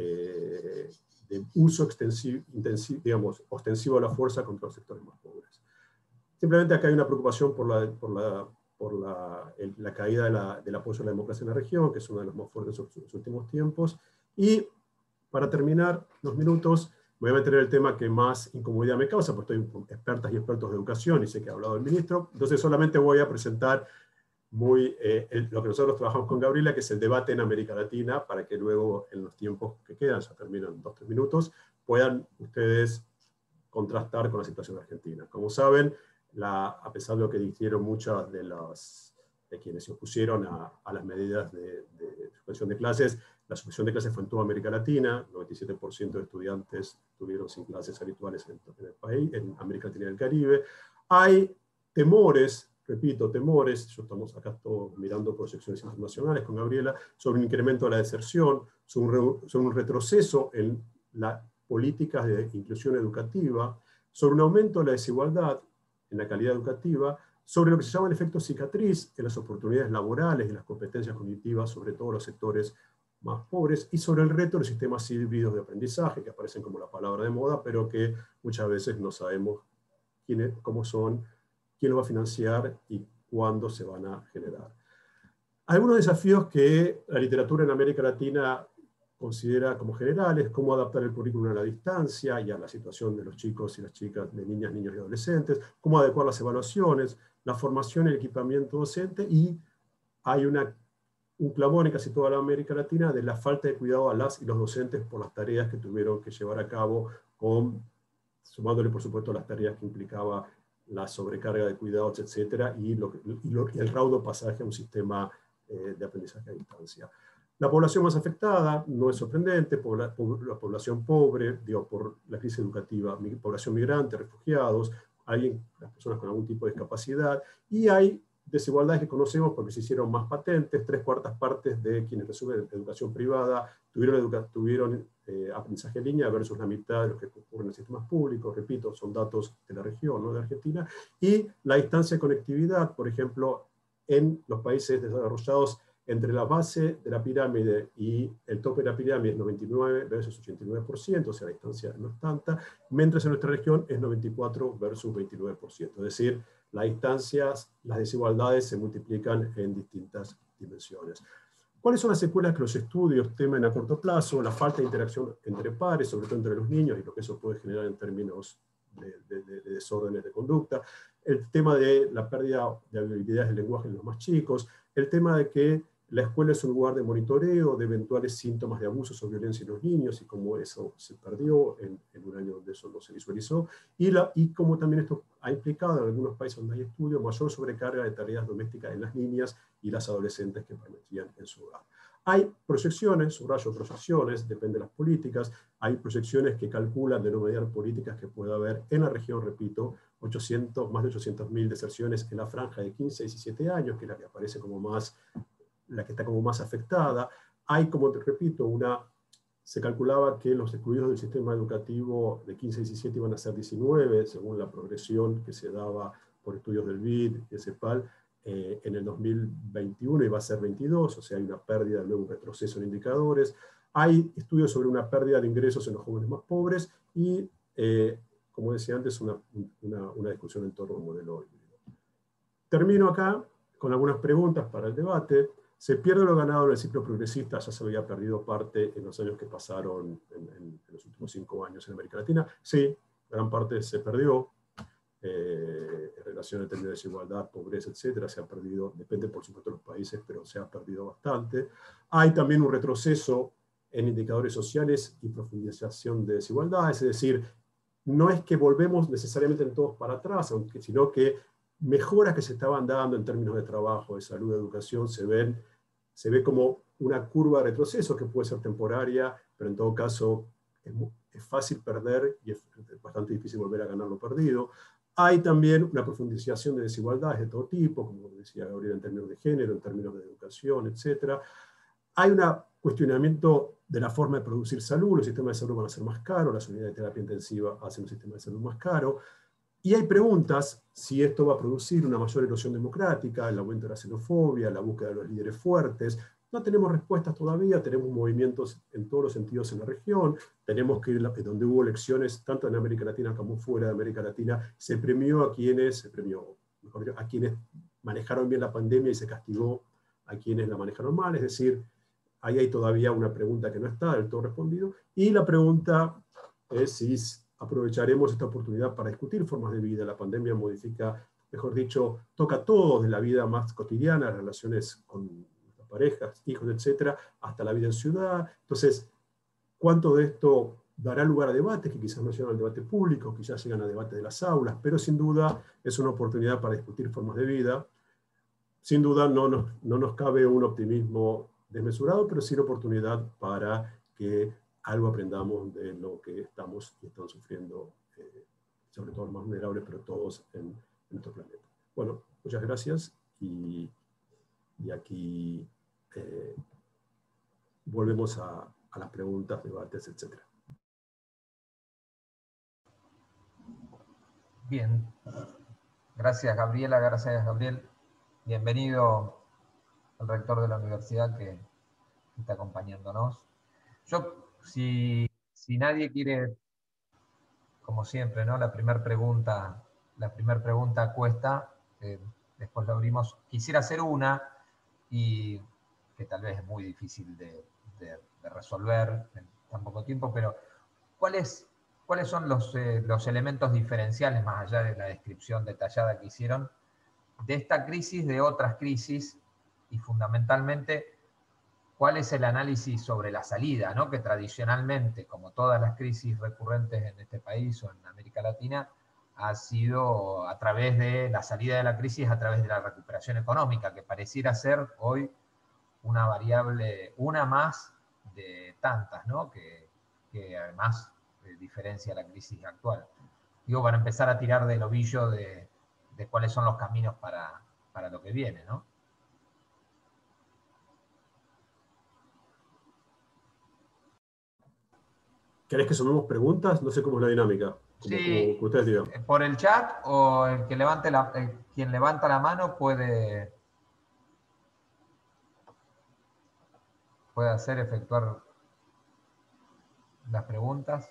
eh, de uso extensivo, intensivo, digamos, ostensivo de la fuerza contra los sectores más pobres. Simplemente acá hay una preocupación por la, por la, por la, el, la caída de la, del apoyo a la democracia en la región, que es uno de los más fuertes en los últimos tiempos. Y para terminar, dos minutos, voy a meter el tema que más incomodidad me causa, porque estoy con expertas y expertos de educación y sé que ha hablado el ministro. Entonces solamente voy a presentar muy, eh, el, lo que nosotros trabajamos con Gabriela, que es el debate en América Latina, para que luego en los tiempos que quedan, ya terminan dos, tres minutos, puedan ustedes contrastar con la situación de Argentina. Como saben, la, a pesar de lo que dijeron muchas de, las, de quienes se opusieron a, a las medidas de, de suspensión de clases, la suspensión de clases fue en toda América Latina, noventa y siete por ciento de estudiantes estuvieron sin clases habituales en, en el país, en América Latina y el Caribe. Hay temores, repito, temores, yo estamos acá todos mirando proyecciones internacionales con Gabriela, sobre un incremento de la deserción, sobre un, sobre un retroceso en las políticas de inclusión educativa, sobre un aumento de la desigualdad en la calidad educativa, sobre lo que se llama el efecto cicatriz en las oportunidades laborales y las competencias cognitivas, sobre todo los sectores más pobres, y sobre el reto de los sistemas híbridos de aprendizaje, que aparecen como la palabra de moda, pero que muchas veces no sabemos quiénes, cómo son, quién los va a financiar y cuándo se van a generar. Algunos desafíos que la literatura en América Latina considera como generales: cómo adaptar el currículum a la distancia y a la situación de los chicos y las chicas, de niñas, niños y adolescentes, cómo adecuar las evaluaciones, la formación y el equipamiento docente, y hay una, un clamor en casi toda la América Latina de la falta de cuidado a las y los docentes por las tareas que tuvieron que llevar a cabo, con, sumándole por supuesto las tareas que implicaba la sobrecarga de cuidados, etcétera, y, lo, y, lo, y el raudo pasaje a un sistema eh, de aprendizaje a distancia. La población más afectada no es sorprendente, por la, por la población pobre, digo, por la crisis educativa, población migrante, refugiados, hay las personas con algún tipo de discapacidad, y hay desigualdades que conocemos porque se hicieron más patentes. Tres cuartas partes de quienes reciben educación privada tuvieron, educa tuvieron eh, aprendizaje en línea versus la mitad de los que ocurren en sistemas públicos. Repito, son datos de la región, no de Argentina. Y la distancia de conectividad, por ejemplo, en los países desarrollados, entre la base de la pirámide y el tope de la pirámide es noventa y nueve versus ochenta y nueve por ciento, o sea, la distancia no es tanta, mientras en nuestra región es noventa y cuatro versus veintinueve por ciento. Es decir, las distancias, las desigualdades se multiplican en distintas dimensiones. ¿Cuáles son las secuelas que los estudios temen a corto plazo? La falta de interacción entre pares, sobre todo entre los niños, y lo que eso puede generar en términos de, de, de, de desórdenes de conducta. El tema de la pérdida de habilidades de lenguaje en los más chicos. El tema de que la escuela es un lugar de monitoreo de eventuales síntomas de abusos o violencia en los niños, y cómo eso se perdió en, en un año donde eso no se visualizó, y, la, y cómo también esto ha implicado en algunos países donde hay estudios mayor sobrecarga de tareas domésticas en las niñas y las adolescentes que permanecían en su hogar. Hay proyecciones, subrayo proyecciones, depende de las políticas, hay proyecciones que calculan de no mediar políticas que pueda haber en la región, repito, ochocientos, más de ochocientas mil deserciones en la franja de quince a diecisiete años, que es la que aparece como más, la que está como más afectada. Hay, como te repito, una, se calculaba que los excluidos del sistema educativo de quince a diecisiete iban a ser diecinueve, según la progresión que se daba por estudios del B I D y CEPAL. Eh, en el dos mil veintiuno iba a ser veintidós, o sea, hay una pérdida, luego un retroceso en indicadores. Hay estudios sobre una pérdida de ingresos en los jóvenes más pobres y, eh, como decía antes, una, una, una discusión en torno al modelo híbrido. Termino acá con algunas preguntas para el debate. ¿Se pierde lo ganado en el ciclo progresista? Ya se había perdido parte en los años que pasaron en, en, en los últimos cinco años en América Latina. Sí, gran parte se perdió. Eh, en relación al término de desigualdad, pobreza, etcétera, se ha perdido, depende por supuesto de los países, pero se ha perdido bastante. Hay también un retroceso en indicadores sociales y profundización de desigualdades, es decir, no es que volvemos necesariamente en todos para atrás, aunque, sino que mejoras que se estaban dando en términos de trabajo, de salud, de educación, se ven, se ve como una curva de retroceso que puede ser temporaria, pero en todo caso es, es fácil perder y es bastante difícil volver a ganar lo perdido. Hay también una profundización de desigualdades de todo tipo, como decía Gabriel, en términos de género, en términos de educación, etcétera. Hay un cuestionamiento de la forma de producir salud, los sistemas de salud van a ser más caros, las unidades de terapia intensiva hacen un sistema de salud más caro, y hay preguntas si esto va a producir una mayor erosión democrática, el aumento de la xenofobia, la búsqueda de los líderes fuertes. No tenemos respuestas todavía, tenemos movimientos en todos los sentidos en la región, tenemos que ir donde hubo elecciones, tanto en América Latina como fuera de América Latina, se premió a quienes, se premió, mejor dicho, a quienes manejaron bien la pandemia y se castigó a quienes la manejaron mal, es decir, ahí hay todavía una pregunta que no está del todo respondido, y la pregunta es si aprovecharemos esta oportunidad para discutir formas de vida. La pandemia modifica, mejor dicho, toca todo de la vida más cotidiana, relaciones con parejas, hijos, etcétera, hasta la vida en ciudad. Entonces, ¿cuánto de esto dará lugar a debates que quizás no llegan al debate público, quizás llegan a debates de las aulas, pero sin duda es una oportunidad para discutir formas de vida? Sin duda no nos, no nos cabe un optimismo desmesurado, pero sí una oportunidad para que algo aprendamos de lo que estamos y están sufriendo, eh, sobre todo los más vulnerables, pero todos en, en nuestro planeta. Bueno, muchas gracias y, y aquí Eh, volvemos a, a las preguntas, debates, etcétera. Bien, gracias Gabriela, gracias Gabriel. Bienvenido al rector de la universidad que está acompañándonos. Yo, si, si nadie quiere, como siempre, ¿no? La primera pregunta, la primera pregunta cuesta, eh, después lo abrimos. Quisiera hacer una y que tal vez es muy difícil de, de, de resolver en tan poco tiempo, pero ¿cuáles, cuáles son los, eh, los elementos diferenciales, más allá de la descripción detallada que hicieron, de esta crisis de otras crisis, y fundamentalmente, cuál es el análisis sobre la salida, ¿no? Que tradicionalmente, como todas las crisis recurrentes en este país o en América Latina, ha sido a través de la salida de la crisis, a través de la recuperación económica, que pareciera ser hoy una variable, una más de tantas, ¿no? Que, que además eh, diferencia la crisis actual. Digo, para empezar a tirar del ovillo de, de cuáles son los caminos para, para lo que viene, ¿no? ¿Querés que sumemos preguntas? No sé cómo es la dinámica. Como, Sí, como ustedes digan. por el chat o el que levante la, el, quien levanta la mano puede, puede hacer, efectuar las preguntas.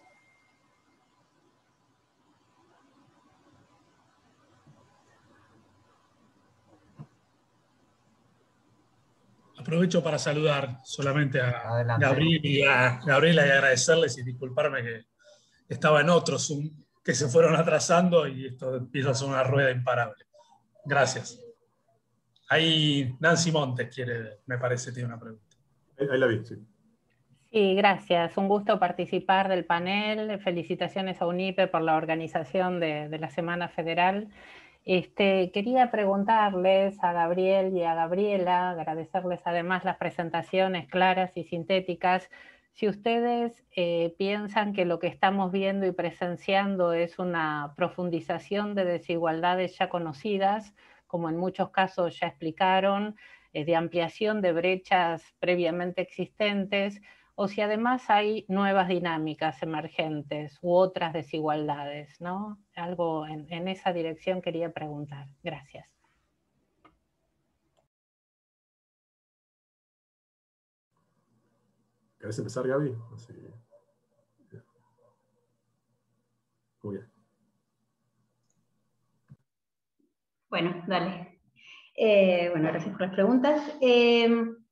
Aprovecho para saludar solamente a Adelante. Gabriel y a Gabriela y agradecerles y disculparme que estaba en otro Zoom que se fueron atrasando y esto empieza a ser una rueda imparable. Gracias. Ahí Nancy Montes quiere, me parece, tiene una pregunta. Ahí, ahí la vi, sí. Sí, gracias. Un gusto participar del panel. Felicitaciones a UNIPE por la organización de, de la Semana Federal. Este, quería preguntarles a Gabriel y a Gabriela, agradecerles además las presentaciones claras y sintéticas, si ustedes eh, piensan que lo que estamos viendo y presenciando es una profundización de desigualdades ya conocidas, como en muchos casos ya explicaron, eh, de ampliación de brechas previamente existentes, o si además hay nuevas dinámicas emergentes u otras desigualdades, ¿no? Algo en, en esa dirección quería preguntar. Gracias. ¿Querés empezar, Gaby? Así. Muy bien. Bueno, dale. Eh, bueno, gracias por las preguntas. Eh,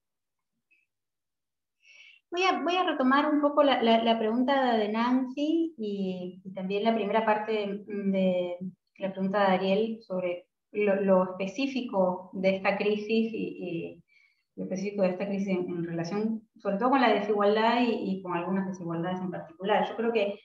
Voy a, voy a retomar un poco la, la, la pregunta de Nancy y, y también la primera parte de, de la pregunta de Ariel sobre lo, lo específico de esta crisis y, y lo específico de esta crisis en, en relación, sobre todo con la desigualdad y, y con algunas desigualdades en particular. Yo creo que,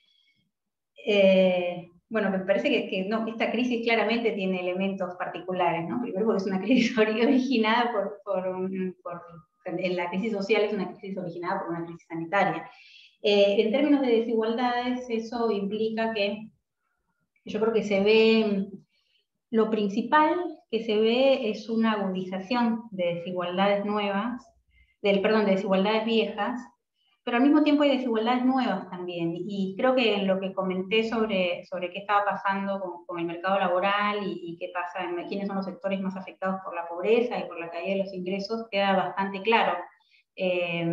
eh, bueno, me parece que, que, no, que esta crisis claramente tiene elementos particulares, ¿no? Primero porque es una crisis originada por, por, un, por en la crisis social es una crisis originada por una crisis sanitaria. Eh, en términos de desigualdades, eso implica que yo creo que se ve, lo principal que se ve es una agudización de desigualdades nuevas, del, perdón, de desigualdades viejas, pero al mismo tiempo hay desigualdades nuevas también. Y creo que en lo que comenté sobre, sobre qué estaba pasando con, con el mercado laboral y, y qué pasa, en, quiénes son los sectores más afectados por la pobreza y por la caída de los ingresos, queda bastante claro. Eh,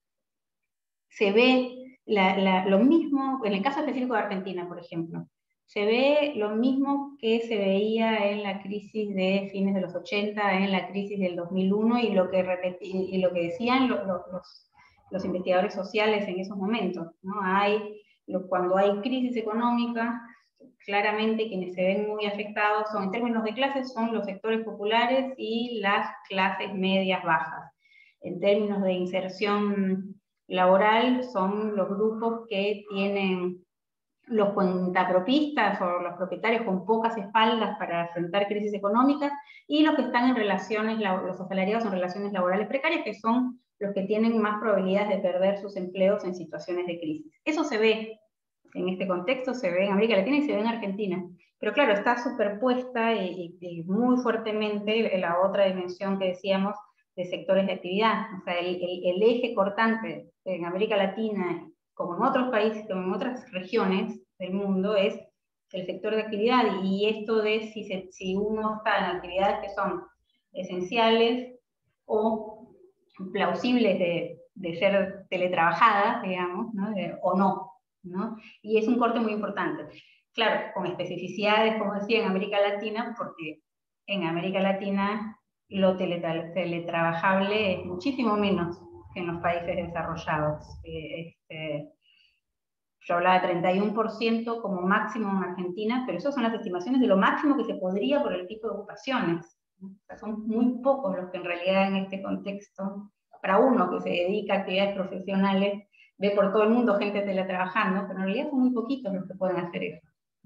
se ve la, la, lo mismo, en el caso específico de Argentina, por ejemplo, se ve lo mismo que se veía en la crisis de fines de los ochenta, en la crisis del dos mil uno, y lo que, repetí, y lo que decían los, los los investigadores sociales en esos momentos, ¿no? Hay, cuando hay crisis económica, claramente quienes se ven muy afectados son, en términos de clases, son los sectores populares y las clases medias bajas. En términos de inserción laboral, son los grupos que tienen los cuentapropistas o los propietarios con pocas espaldas para afrontar crisis económicas, y los que están en relaciones, los asalariados en relaciones laborales precarias, que son los que tienen más probabilidades de perder sus empleos en situaciones de crisis. Eso se ve en este contexto, se ve en América Latina y se ve en Argentina. Pero claro, está superpuesta y, y muy fuertemente la otra dimensión que decíamos de sectores de actividad. O sea, el, el, el eje cortante en América Latina, como en otros países, como en otras regiones del mundo, es el sector de actividad. Y esto de si, se, si uno está en actividades que son esenciales o plausibles de, de ser teletrabajadas, digamos, ¿no? De, o no, ¿no? Y es un corte muy importante. Claro, con especificidades, como decía, en América Latina, porque en América Latina lo teletra teletrabajable es muchísimo menos que en los países desarrollados. Eh, este, yo hablaba de treinta y uno por ciento como máximo en Argentina, pero esas son las estimaciones de lo máximo que se podría por el tipo de ocupaciones. O sea, son muy pocos los que en realidad en este contexto, para uno que se dedica a actividades profesionales, ve por todo el mundo gente teletrabajando, pero en realidad son muy poquitos los que pueden hacer eso.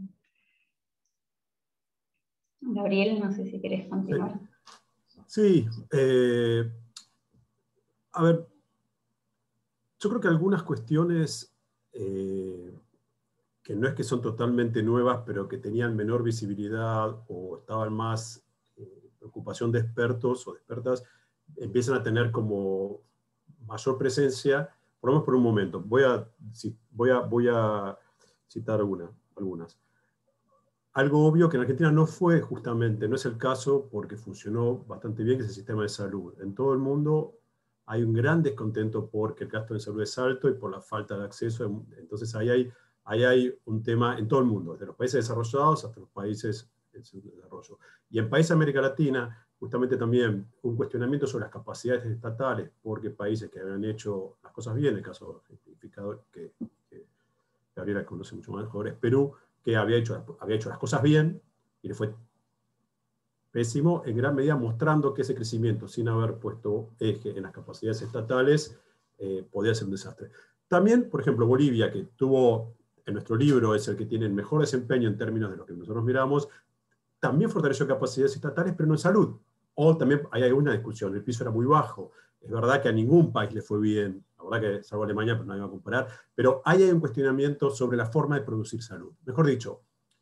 Gabriel, no sé si querés continuar. Sí, eh, a ver, yo creo que algunas cuestiones eh, que no es que son totalmente nuevas, pero que tenían menor visibilidad o estaban más eh, preocupación de expertos o de expertas, empiezan a tener como mayor presencia, por lo menos por un momento. Voy a, voy a, voy a citar alguna, algunas. Algo obvio que en Argentina no fue justamente, no es el caso porque funcionó bastante bien, que es el sistema de salud. En todo el mundo hay un gran descontento porque el gasto en salud es alto y por la falta de acceso. Entonces ahí hay, ahí hay un tema en todo el mundo, desde los países desarrollados hasta los países en desarrollo. Y en países de América Latina, justamente también un cuestionamiento sobre las capacidades estatales, porque países que habían hecho las cosas bien, el caso ejemplificado que, que Gabriela conoce mucho mejor, es Perú, que había hecho, había hecho las cosas bien y le fue pésimo, en gran medida mostrando que ese crecimiento, sin haber puesto eje en las capacidades estatales, eh, podría ser un desastre. También, por ejemplo, Bolivia, que tuvo, en nuestro libro, es el que tiene el mejor desempeño en términos de lo que nosotros miramos, también fortaleció capacidades estatales, pero no en salud. O también hay alguna discusión, el piso era muy bajo. Es verdad que a ningún país le fue bien, la verdad que salvo Alemania, pero no iba a comparar, pero ahí hay un cuestionamiento sobre la forma de producir salud. Mejor dicho,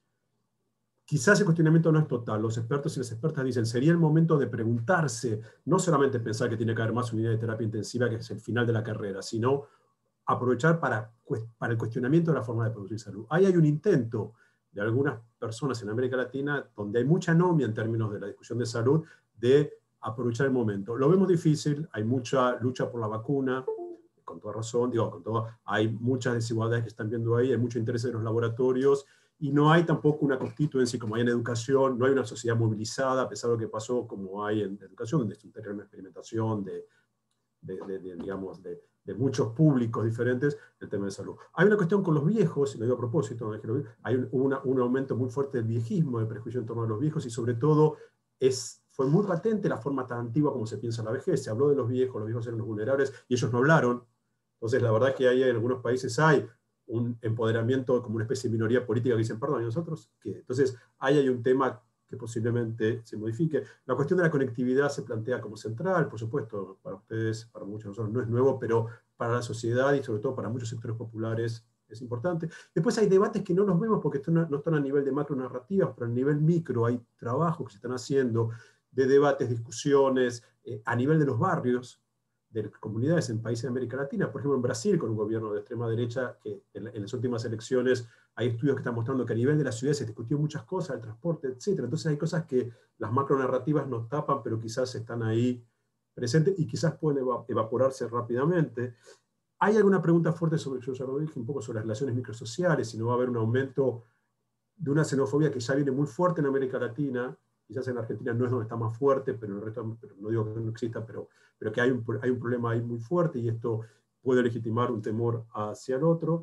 quizás el cuestionamiento no es total. Los expertos y las expertas dicen, sería el momento de preguntarse, no solamente pensar que tiene que haber más unidades de terapia intensiva, que es el final de la carrera, sino aprovechar para, para el cuestionamiento de la forma de producir salud. Ahí hay un intento de algunas personas en América Latina, donde hay mucha anomia en términos de la discusión de salud, de aprovechar el momento. Lo vemos difícil, hay mucha lucha por la vacuna, con toda razón, digo, con todo, hay muchas desigualdades que están viendo ahí, hay mucho interés de los laboratorios, y no hay tampoco una constituency como hay en educación, no hay una sociedad movilizada, a pesar de lo que pasó como hay en educación, donde es un terreno de experimentación, de, de, de, de digamos, de, de muchos públicos diferentes, el tema de salud. Hay una cuestión con los viejos, y lo digo a propósito, hay un, una, un aumento muy fuerte del viejismo, del prejuicio en torno a los viejos, y sobre todo es, fue muy patente la forma tan antigua como se piensa en la vejez. Se habló de los viejos, los viejos eran los vulnerables, y ellos no hablaron. Entonces, la verdad que ahí en algunos países hay un empoderamiento como una especie de minoría política que dicen, perdón, ¿y nosotros qué? Entonces, ahí hay un tema que posiblemente se modifique. La cuestión de la conectividad se plantea como central, por supuesto, para ustedes, para muchos de nosotros no es nuevo, pero para la sociedad y sobre todo para muchos sectores populares es importante. Después hay debates que no los vemos porque no están a nivel de macro narrativas, pero a nivel micro hay trabajos que se están haciendo de debates, discusiones, eh, a nivel de los barrios, de comunidades en países de América Latina, por ejemplo en Brasil, con un gobierno de extrema derecha, que en, en las últimas elecciones hay estudios que están mostrando que a nivel de la ciudad se discutió muchas cosas, el transporte, etcétera. Entonces hay cosas que las macronarrativas nos tapan, pero quizás están ahí presentes y quizás pueden eva evaporarse rápidamente. ¿Hay alguna pregunta fuerte sobre, yo ya lo dije, un poco sobre las relaciones microsociales, si no va a haber un aumento de una xenofobia que ya viene muy fuerte en América Latina? Quizás en Argentina no es donde está más fuerte, pero en el resto, pero no digo que no exista, pero, pero que hay un, hay un problema ahí muy fuerte y esto puede legitimar un temor hacia el otro.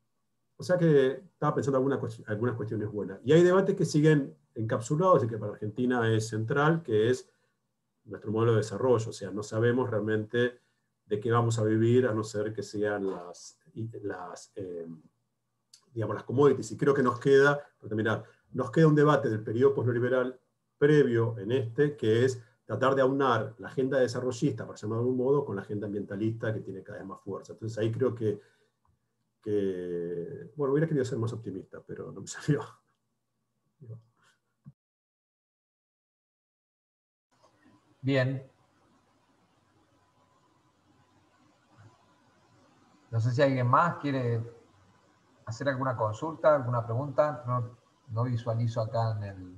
O sea que estaba pensando algunas, algunas cuestiones buenas. Y hay debates que siguen encapsulados y que para Argentina es central, que es nuestro modelo de desarrollo. O sea, no sabemos realmente de qué vamos a vivir, a no ser que sean las, las, eh, digamos, las commodities. Y creo que nos queda, porque mirá, nos queda un debate del periodo posneoliberal previo en este, que es tratar de aunar la agenda desarrollista, para llamarlo de algún modo, con la agenda ambientalista que tiene cada vez más fuerza. Entonces ahí creo que, que bueno, hubiera querido ser más optimista, pero no me salió. Bien. No sé si alguien más quiere hacer alguna consulta, alguna pregunta. No, no visualizo acá en el...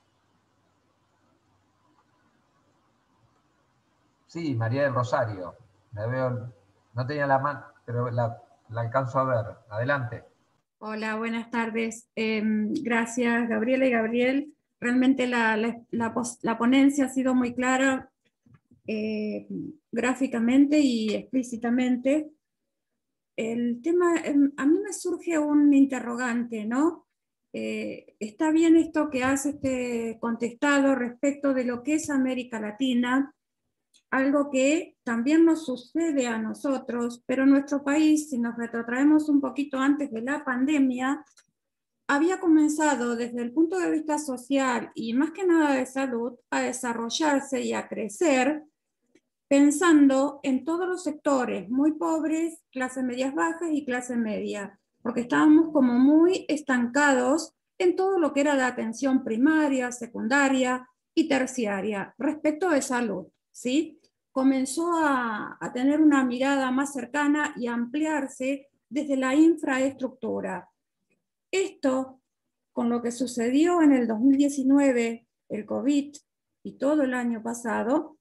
Sí, María del Rosario. La veo, no tenía la mano, pero la, la alcanzo a ver. Adelante. Hola, buenas tardes. Eh, gracias, Gabriela y Gabriel. Realmente la, la, la, la ponencia ha sido muy clara, eh, gráficamente y explícitamente. El tema, eh, a mí me surge un interrogante, ¿no? Eh, está bien esto que has este, contestado respecto de lo que es América Latina, algo que también nos sucede a nosotros, pero nuestro país, si nos retrotraemos un poquito antes de la pandemia, había comenzado desde el punto de vista social y más que nada de salud a desarrollarse y a crecer pensando en todos los sectores, muy pobres, clases medias bajas y clase media, porque estábamos como muy estancados en todo lo que era la atención primaria, secundaria y terciaria respecto de salud, ¿sí? Comenzó a, a tener una mirada más cercana y a ampliarse desde la infraestructura. Esto, con lo que sucedió en el dos mil diecinueve, el COVID y todo el año pasado,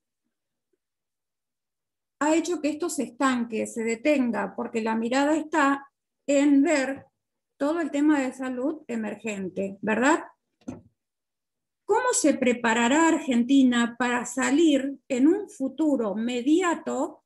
ha hecho que esto se estanque, se detenga, porque la mirada está en ver todo el tema de salud emergente, ¿verdad? ¿Cómo se preparará Argentina para salir en un futuro mediato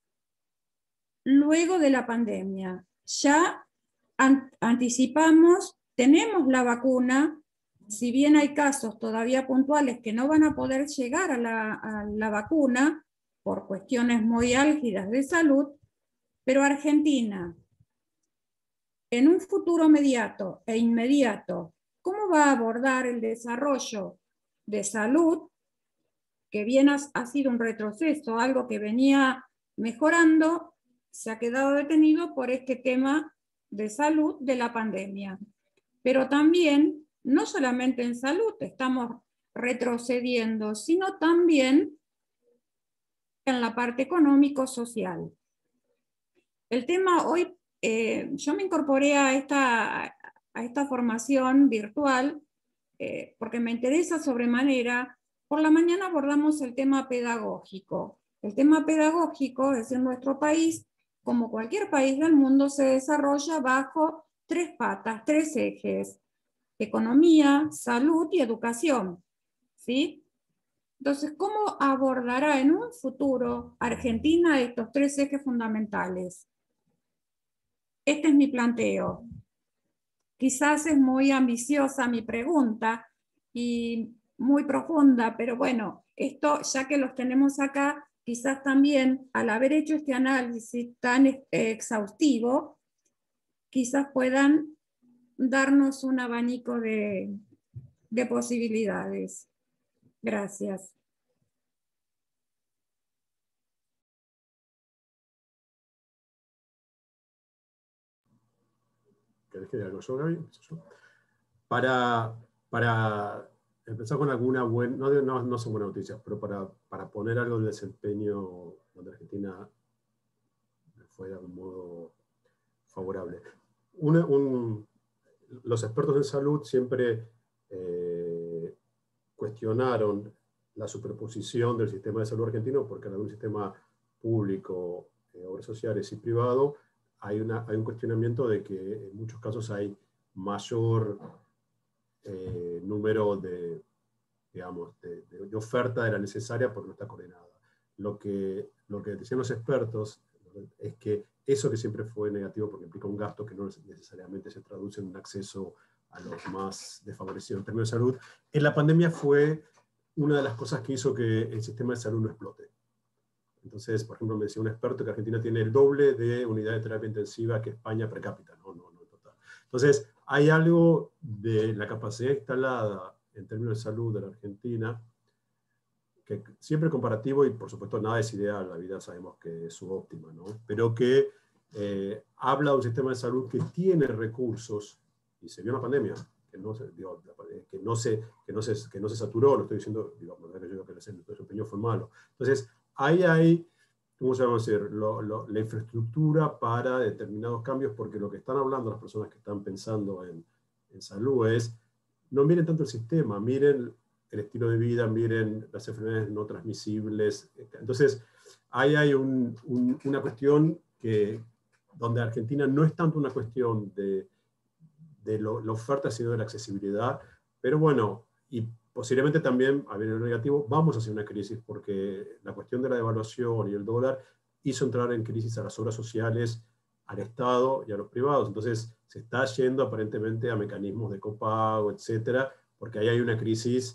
luego de la pandemia? Ya an- anticipamos, tenemos la vacuna, si bien hay casos todavía puntuales que no van a poder llegar a la, a la vacuna por cuestiones muy álgidas de salud, Pero Argentina, en un futuro inmediato e inmediato, ¿cómo va a abordar el desarrollo de salud, que bien ha, ha sido un retroceso, algo que venía mejorando, se ha quedado detenido por este tema de salud de la pandemia? Pero también, no solamente en salud estamos retrocediendo, sino también en la parte económico-social. El tema hoy, eh, yo me incorporé a esta, a esta formación virtual eh, porque me interesa sobremanera. Por la mañana abordamos el tema pedagógico. El tema pedagógico es en nuestro país, como cualquier país del mundo, se desarrolla bajo tres patas, tres ejes: economía, salud y educación, ¿sí? Entonces, ¿cómo abordará en un futuro Argentina estos tres ejes fundamentales? Este es mi planteo. Quizás es muy ambiciosa mi pregunta y muy profunda, pero bueno, esto ya que los tenemos acá, quizás también al haber hecho este análisis tan exhaustivo, quizás puedan darnos un abanico de, de posibilidades. Gracias. ¿Querés que diga yo, Gaby? Para, para empezar con alguna buena, no, no, no son buenas noticias, pero para, para poner algo del desempeño donde Argentina fue de algún modo favorable. Una, un, los expertos en salud siempre eh, cuestionaron la superposición del sistema de salud argentino, porque en algún sistema público, eh, obras sociales y privado, hay, una, hay un cuestionamiento de que en muchos casos hay mayor eh, número de, digamos, de, de, de oferta de la necesaria porque no está coordinada. Lo que, lo que decían los expertos es que eso que siempre fue negativo porque implica un gasto que no necesariamente se traduce en un acceso a los más desfavorecidos en términos de salud, en la pandemia fue una de las cosas que hizo que el sistema de salud no explote. Entonces, por ejemplo, me decía un experto que Argentina tiene el doble de unidades de terapia intensiva que España per cápita, no, no, no total. Entonces, hay algo de la capacidad instalada en términos de salud de la Argentina, que siempre comparativo, y por supuesto nada es ideal, la vida sabemos que es subóptima, ¿no? Pero que eh, habla de un sistema de salud que tiene recursos, y se vio en la pandemia, que no se, digo, que no se, que no se, que no se saturó, no estoy diciendo, digo, no yo digo que el desempeño fue malo. Entonces, ahí hay, ¿cómo se llama decir? Lo, lo, la infraestructura para determinados cambios, porque lo que están hablando las personas que están pensando en, en salud es, no miren tanto el sistema, miren el estilo de vida, miren las enfermedades no transmisibles. Entonces, ahí hay un, un, una cuestión que, donde Argentina no es tanto una cuestión de, de lo, la oferta, sino de la accesibilidad, pero bueno, y posiblemente también, a ver en lo negativo, vamos hacia una crisis, porque la cuestión de la devaluación y el dólar hizo entrar en crisis a las obras sociales, al Estado y a los privados. Entonces, se está yendo aparentemente a mecanismos de copago, etcétera, porque ahí hay una crisis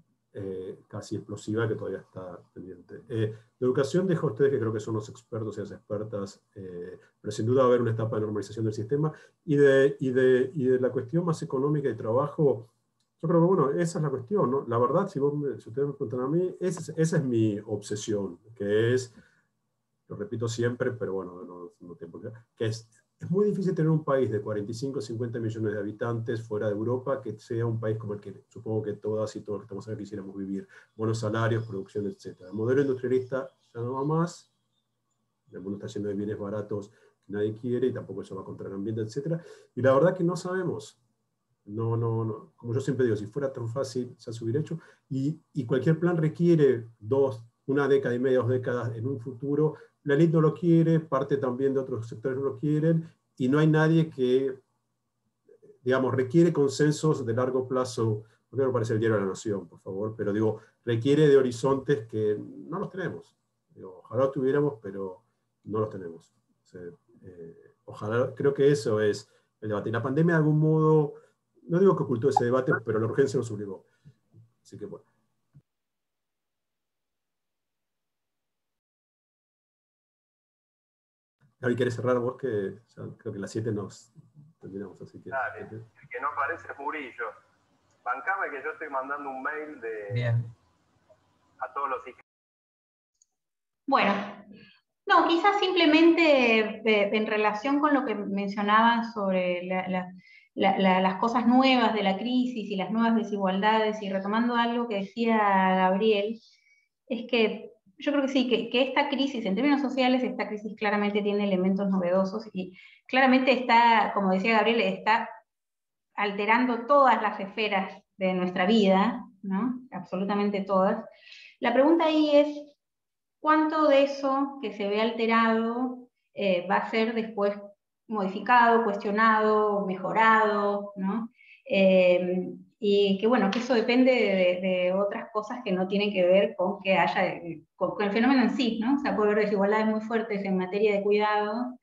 Eh, casi explosiva que todavía está pendiente. Eh, de educación dejo a ustedes, que creo que son los expertos y las expertas, eh, pero sin duda va a haber una etapa de normalización del sistema. Y de, y, de, y de la cuestión más económica y trabajo, yo creo que, bueno, esa es la cuestión, ¿no? La verdad, si, vos, si ustedes me preguntan a mí, esa, esa es mi obsesión, que es, lo repito siempre, pero bueno, no, no tiempo, que es, es muy difícil tener un país de cuarenta y cinco, cincuenta millones de habitantes fuera de Europa que sea un país como el que supongo que todas y todos los que estamos acá quisiéramos vivir. Buenos salarios, producción, etcétera. El modelo industrialista ya no va más, el mundo está lleno de bienes baratos que nadie quiere y tampoco eso va contra el ambiente, etcétera. Y la verdad que no sabemos. No, no, no. Como yo siempre digo, si fuera tan fácil, ya se hubiera hecho. Y, y cualquier plan requiere dos, una década y media, dos décadas en un futuro. La élite no lo quiere, parte también de otros sectores no lo quieren, y no hay nadie que, digamos, requiere consensos de largo plazo. No quiero parecer el diario de la Nación, por favor, pero digo, requiere de horizontes que no los tenemos. Digo, ojalá los tuviéramos, pero no los tenemos. O sea, eh, ojalá, creo que eso es el debate. Y la pandemia de algún modo, no digo que ocultó ese debate, pero la urgencia nos obligó. Así que bueno. Gaby, ¿querés cerrar vos? Que ya creo que a las siete nos terminamos, así que... Dale, el que no aparece es Murillo. Bancame que yo estoy mandando un mail de, Bien. a todos los hijos. Bueno, no, quizás simplemente eh, en relación con lo que mencionaban sobre la, la, la, la, las cosas nuevas de la crisis y las nuevas desigualdades, y retomando algo que decía Gabriel, es que yo creo que sí, que, que esta crisis, en términos sociales, esta crisis claramente tiene elementos novedosos y claramente está, como decía Gabriel, está alterando todas las esferas de nuestra vida, ¿no? Absolutamente todas. La pregunta ahí es, ¿cuánto de eso que se ve alterado eh, va a ser después modificado, cuestionado, mejorado, ¿no? Eh, y que bueno, que eso depende de, de otras cosas que no tienen que ver con que haya, con, con el fenómeno en sí, ¿no? O sea, puede haber desigualdades muy fuertes en materia de cuidado,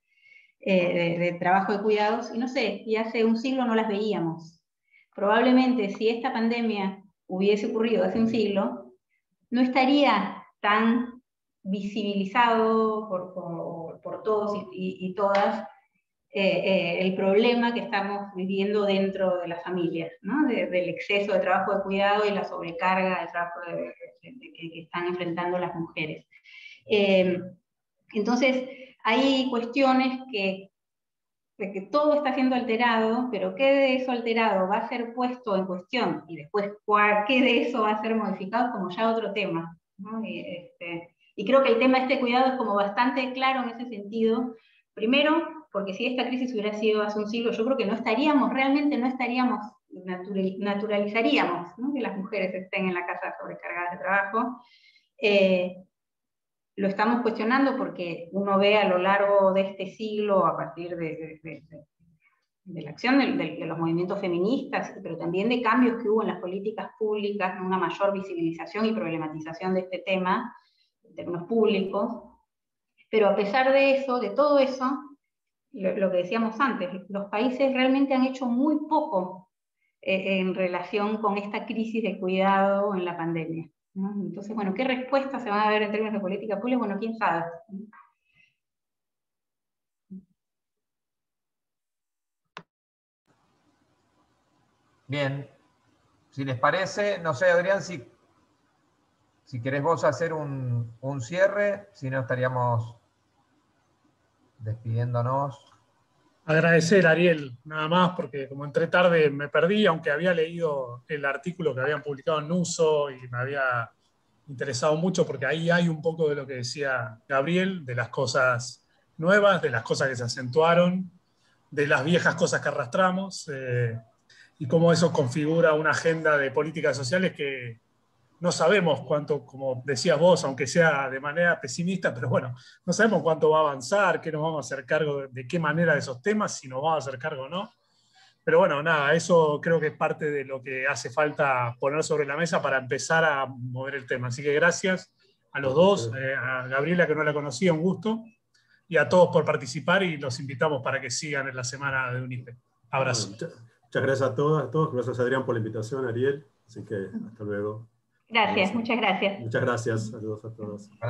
eh, de, de trabajo de cuidados, y no sé, y hace un siglo no las veíamos. Probablemente si esta pandemia hubiese ocurrido hace un siglo, no estaría tan visibilizado por, por, por todos y, y, y todas eh, eh, el problema que estamos viviendo dentro de las familias, ¿no? De, del exceso de trabajo de cuidado y la sobrecarga de trabajo de, de, de, que, que están enfrentando las mujeres. Eh, entonces, hay cuestiones que, de que todo está siendo alterado, pero qué de eso alterado va a ser puesto en cuestión y después cuál, qué de eso va a ser modificado, como ya otro tema, ¿no? Y, este, y creo que el tema de este cuidado es como bastante claro en ese sentido. Primero, porque si esta crisis hubiera sido hace un siglo, yo creo que no estaríamos, realmente no estaríamos, natural, naturalizaríamos, ¿no? Que las mujeres estén en la casa sobrecargadas de trabajo. Eh, Lo estamos cuestionando porque uno ve a lo largo de este siglo, a partir de, de, de, de la acción de, de, de los movimientos feministas, pero también de cambios que hubo en las políticas públicas, una mayor visibilización y problematización de este tema, en términos públicos. Pero a pesar de eso, de todo eso, lo, lo que decíamos antes, los países realmente han hecho muy poco eh, en relación con esta crisis de cuidado en la pandemia, ¿no? Entonces, bueno, ¿qué respuestas se van a ver en términos de política pública? Bueno, quién sabe. Bien, si les parece, no sé, Adrián, si, si querés vos hacer un, un cierre, si no estaríamos despidiéndonos. Agradecer, Ariel, nada más, porque como entré tarde me perdí, aunque había leído el artículo que habían publicado en Nuso y me había interesado mucho, porque ahí hay un poco de lo que decía Gabriel, de las cosas nuevas, de las cosas que se acentuaron, de las viejas cosas que arrastramos, eh, y cómo eso configura una agenda de políticas sociales que no sabemos cuánto, como decías vos, aunque sea de manera pesimista, pero bueno, no sabemos cuánto va a avanzar, qué nos vamos a hacer cargo, de, de qué manera de esos temas, si nos vamos a hacer cargo o no. Pero bueno, nada, eso creo que es parte de lo que hace falta poner sobre la mesa para empezar a mover el tema. Así que gracias a los dos, eh, a Gabriela, que no la conocía, un gusto, y a todos por participar, y los invitamos para que sigan en la semana de UNIPE. Abrazo. Bueno, muchas, muchas gracias a todas, a todos. Gracias, Adrián, por la invitación, Ariel. Así que hasta luego. Gracias, muchas gracias. Muchas gracias. Saludos a todos.